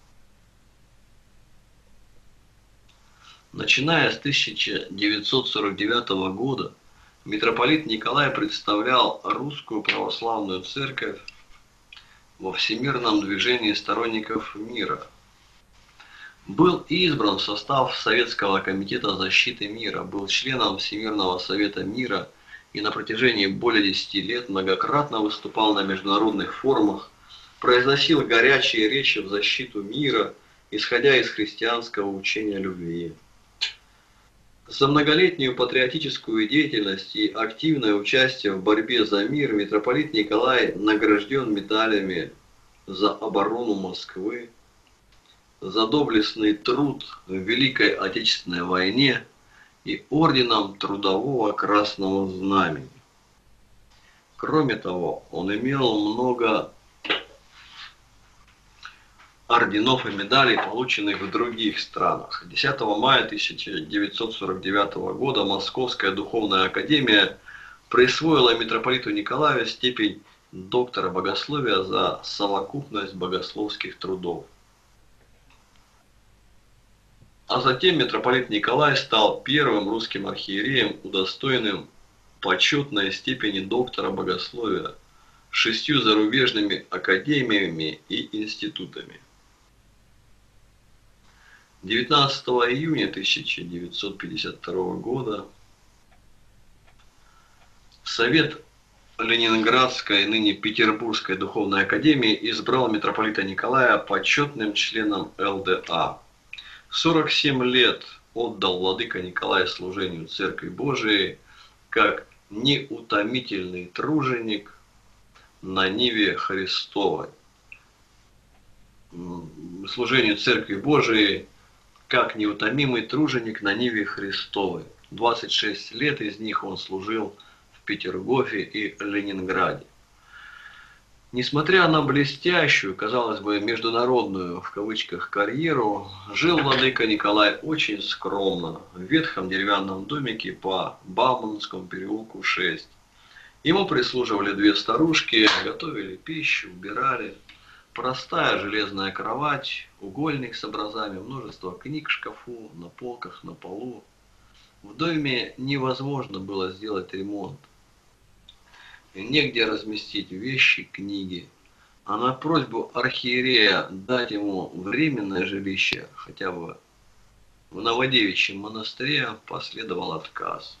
Начиная с тысяча девятьсот сорок девятого года митрополит Николай представлял Русскую Православную Церковь во всемирном движении сторонников мира. Был избран в состав Советского комитета защиты мира, был членом Всемирного Совета мира и на протяжении более десяти лет многократно выступал на международных форумах, произносил горячие речи в защиту мира, исходя из христианского учения любви. За многолетнюю патриотическую деятельность и активное участие в борьбе за мир митрополит Николай награжден медалями за оборону Москвы, за доблестный труд в Великой Отечественной войне и орденом Трудового Красного Знамени. Кроме того, он имел много орденов и медалей, полученных в других странах. десятого мая тысяча девятьсот сорок девятого года Московская Духовная Академия присвоила митрополиту Николаю степень доктора богословия за совокупность богословских трудов. А затем митрополит Николай стал первым русским архиереем, удостоенным почетной степени доктора богословия, шестью зарубежными академиями и институтами. девятнадцатого июня тысяча девятьсот пятьдесят второго года Совет Ленинградской, ныне Петербургской духовной академии избрал митрополита Николая почетным членом эл дэ а. сорок семь лет отдал владыка Николай служению Церкви Божией как неутомительный труженик на ниве Христовой. Служению Церкви Божией как неутомимый труженик на ниве Христовой. двадцать шесть лет из них он служил в Петергофе и Ленинграде. Несмотря на блестящую, казалось бы, международную, в кавычках, карьеру, жил владыка Николай очень скромно, в ветхом деревянном домике по Бауманскому переулку шесть. Ему прислуживали две старушки, готовили пищу, убирали. Простая железная кровать, угольник с образами, множество книг в шкафу, на полках, на полу. В доме невозможно было сделать ремонт. Негде разместить вещи, книги. А на просьбу архиерея дать ему временное жилище, хотя бы в Новодевичьем монастыре, последовал отказ.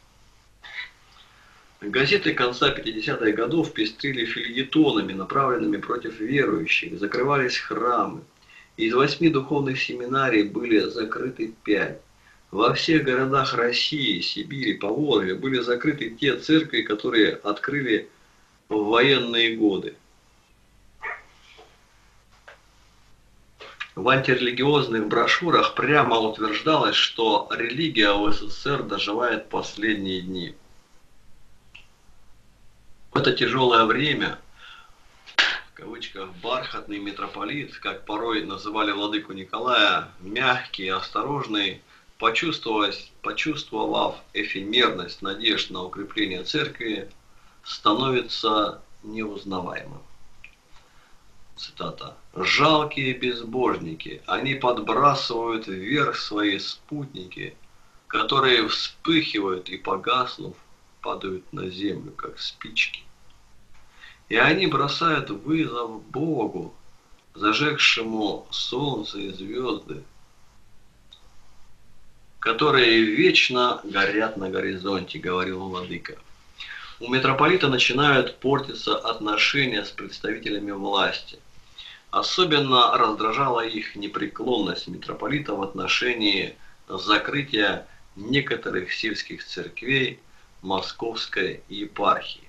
Газеты конца пятидесятых годов пестрили фельетонами, направленными против верующих, закрывались храмы. Из восьми духовных семинарий были закрыты пять. Во всех городах России, Сибири, Поволжья были закрыты те церкви, которые открыли в военные годы. В антирелигиозных брошюрах прямо утверждалось, что религия в эс эс эс эр доживает последние дни. В это тяжелое время, в кавычках, бархатный митрополит, как порой называли владыку Николая, мягкий, осторожный, почувствовав, почувствовав эфемерность надежд на укрепление церкви, становится неузнаваемым. Цитата. «Жалкие безбожники, они подбрасывают вверх свои спутники, которые вспыхивают и, погаснув, падают на землю, как спички. И они бросают вызов Богу, зажегшему солнце и звезды, которые вечно горят на горизонте», говорил владыка. У митрополита начинают портиться отношения с представителями власти. Особенно раздражала их непреклонность митрополита в отношении закрытия некоторых сельских церквей Московской епархии.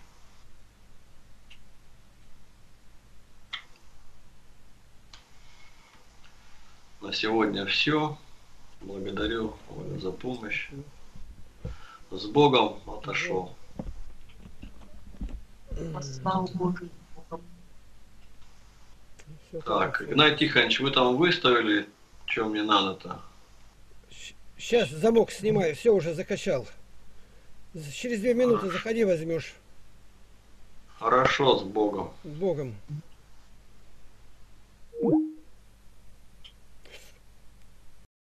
На сегодня все. Благодарю вас за помощь. С Богом отошел. Слава Богу. Всё Так, хорошо. Игнат Тихонович, вы там выставили, что мне надо-то? Сейчас замок снимаю, все уже закачал. Через две минуты заходи, возьмешь. Хорошо, с Богом. С Богом.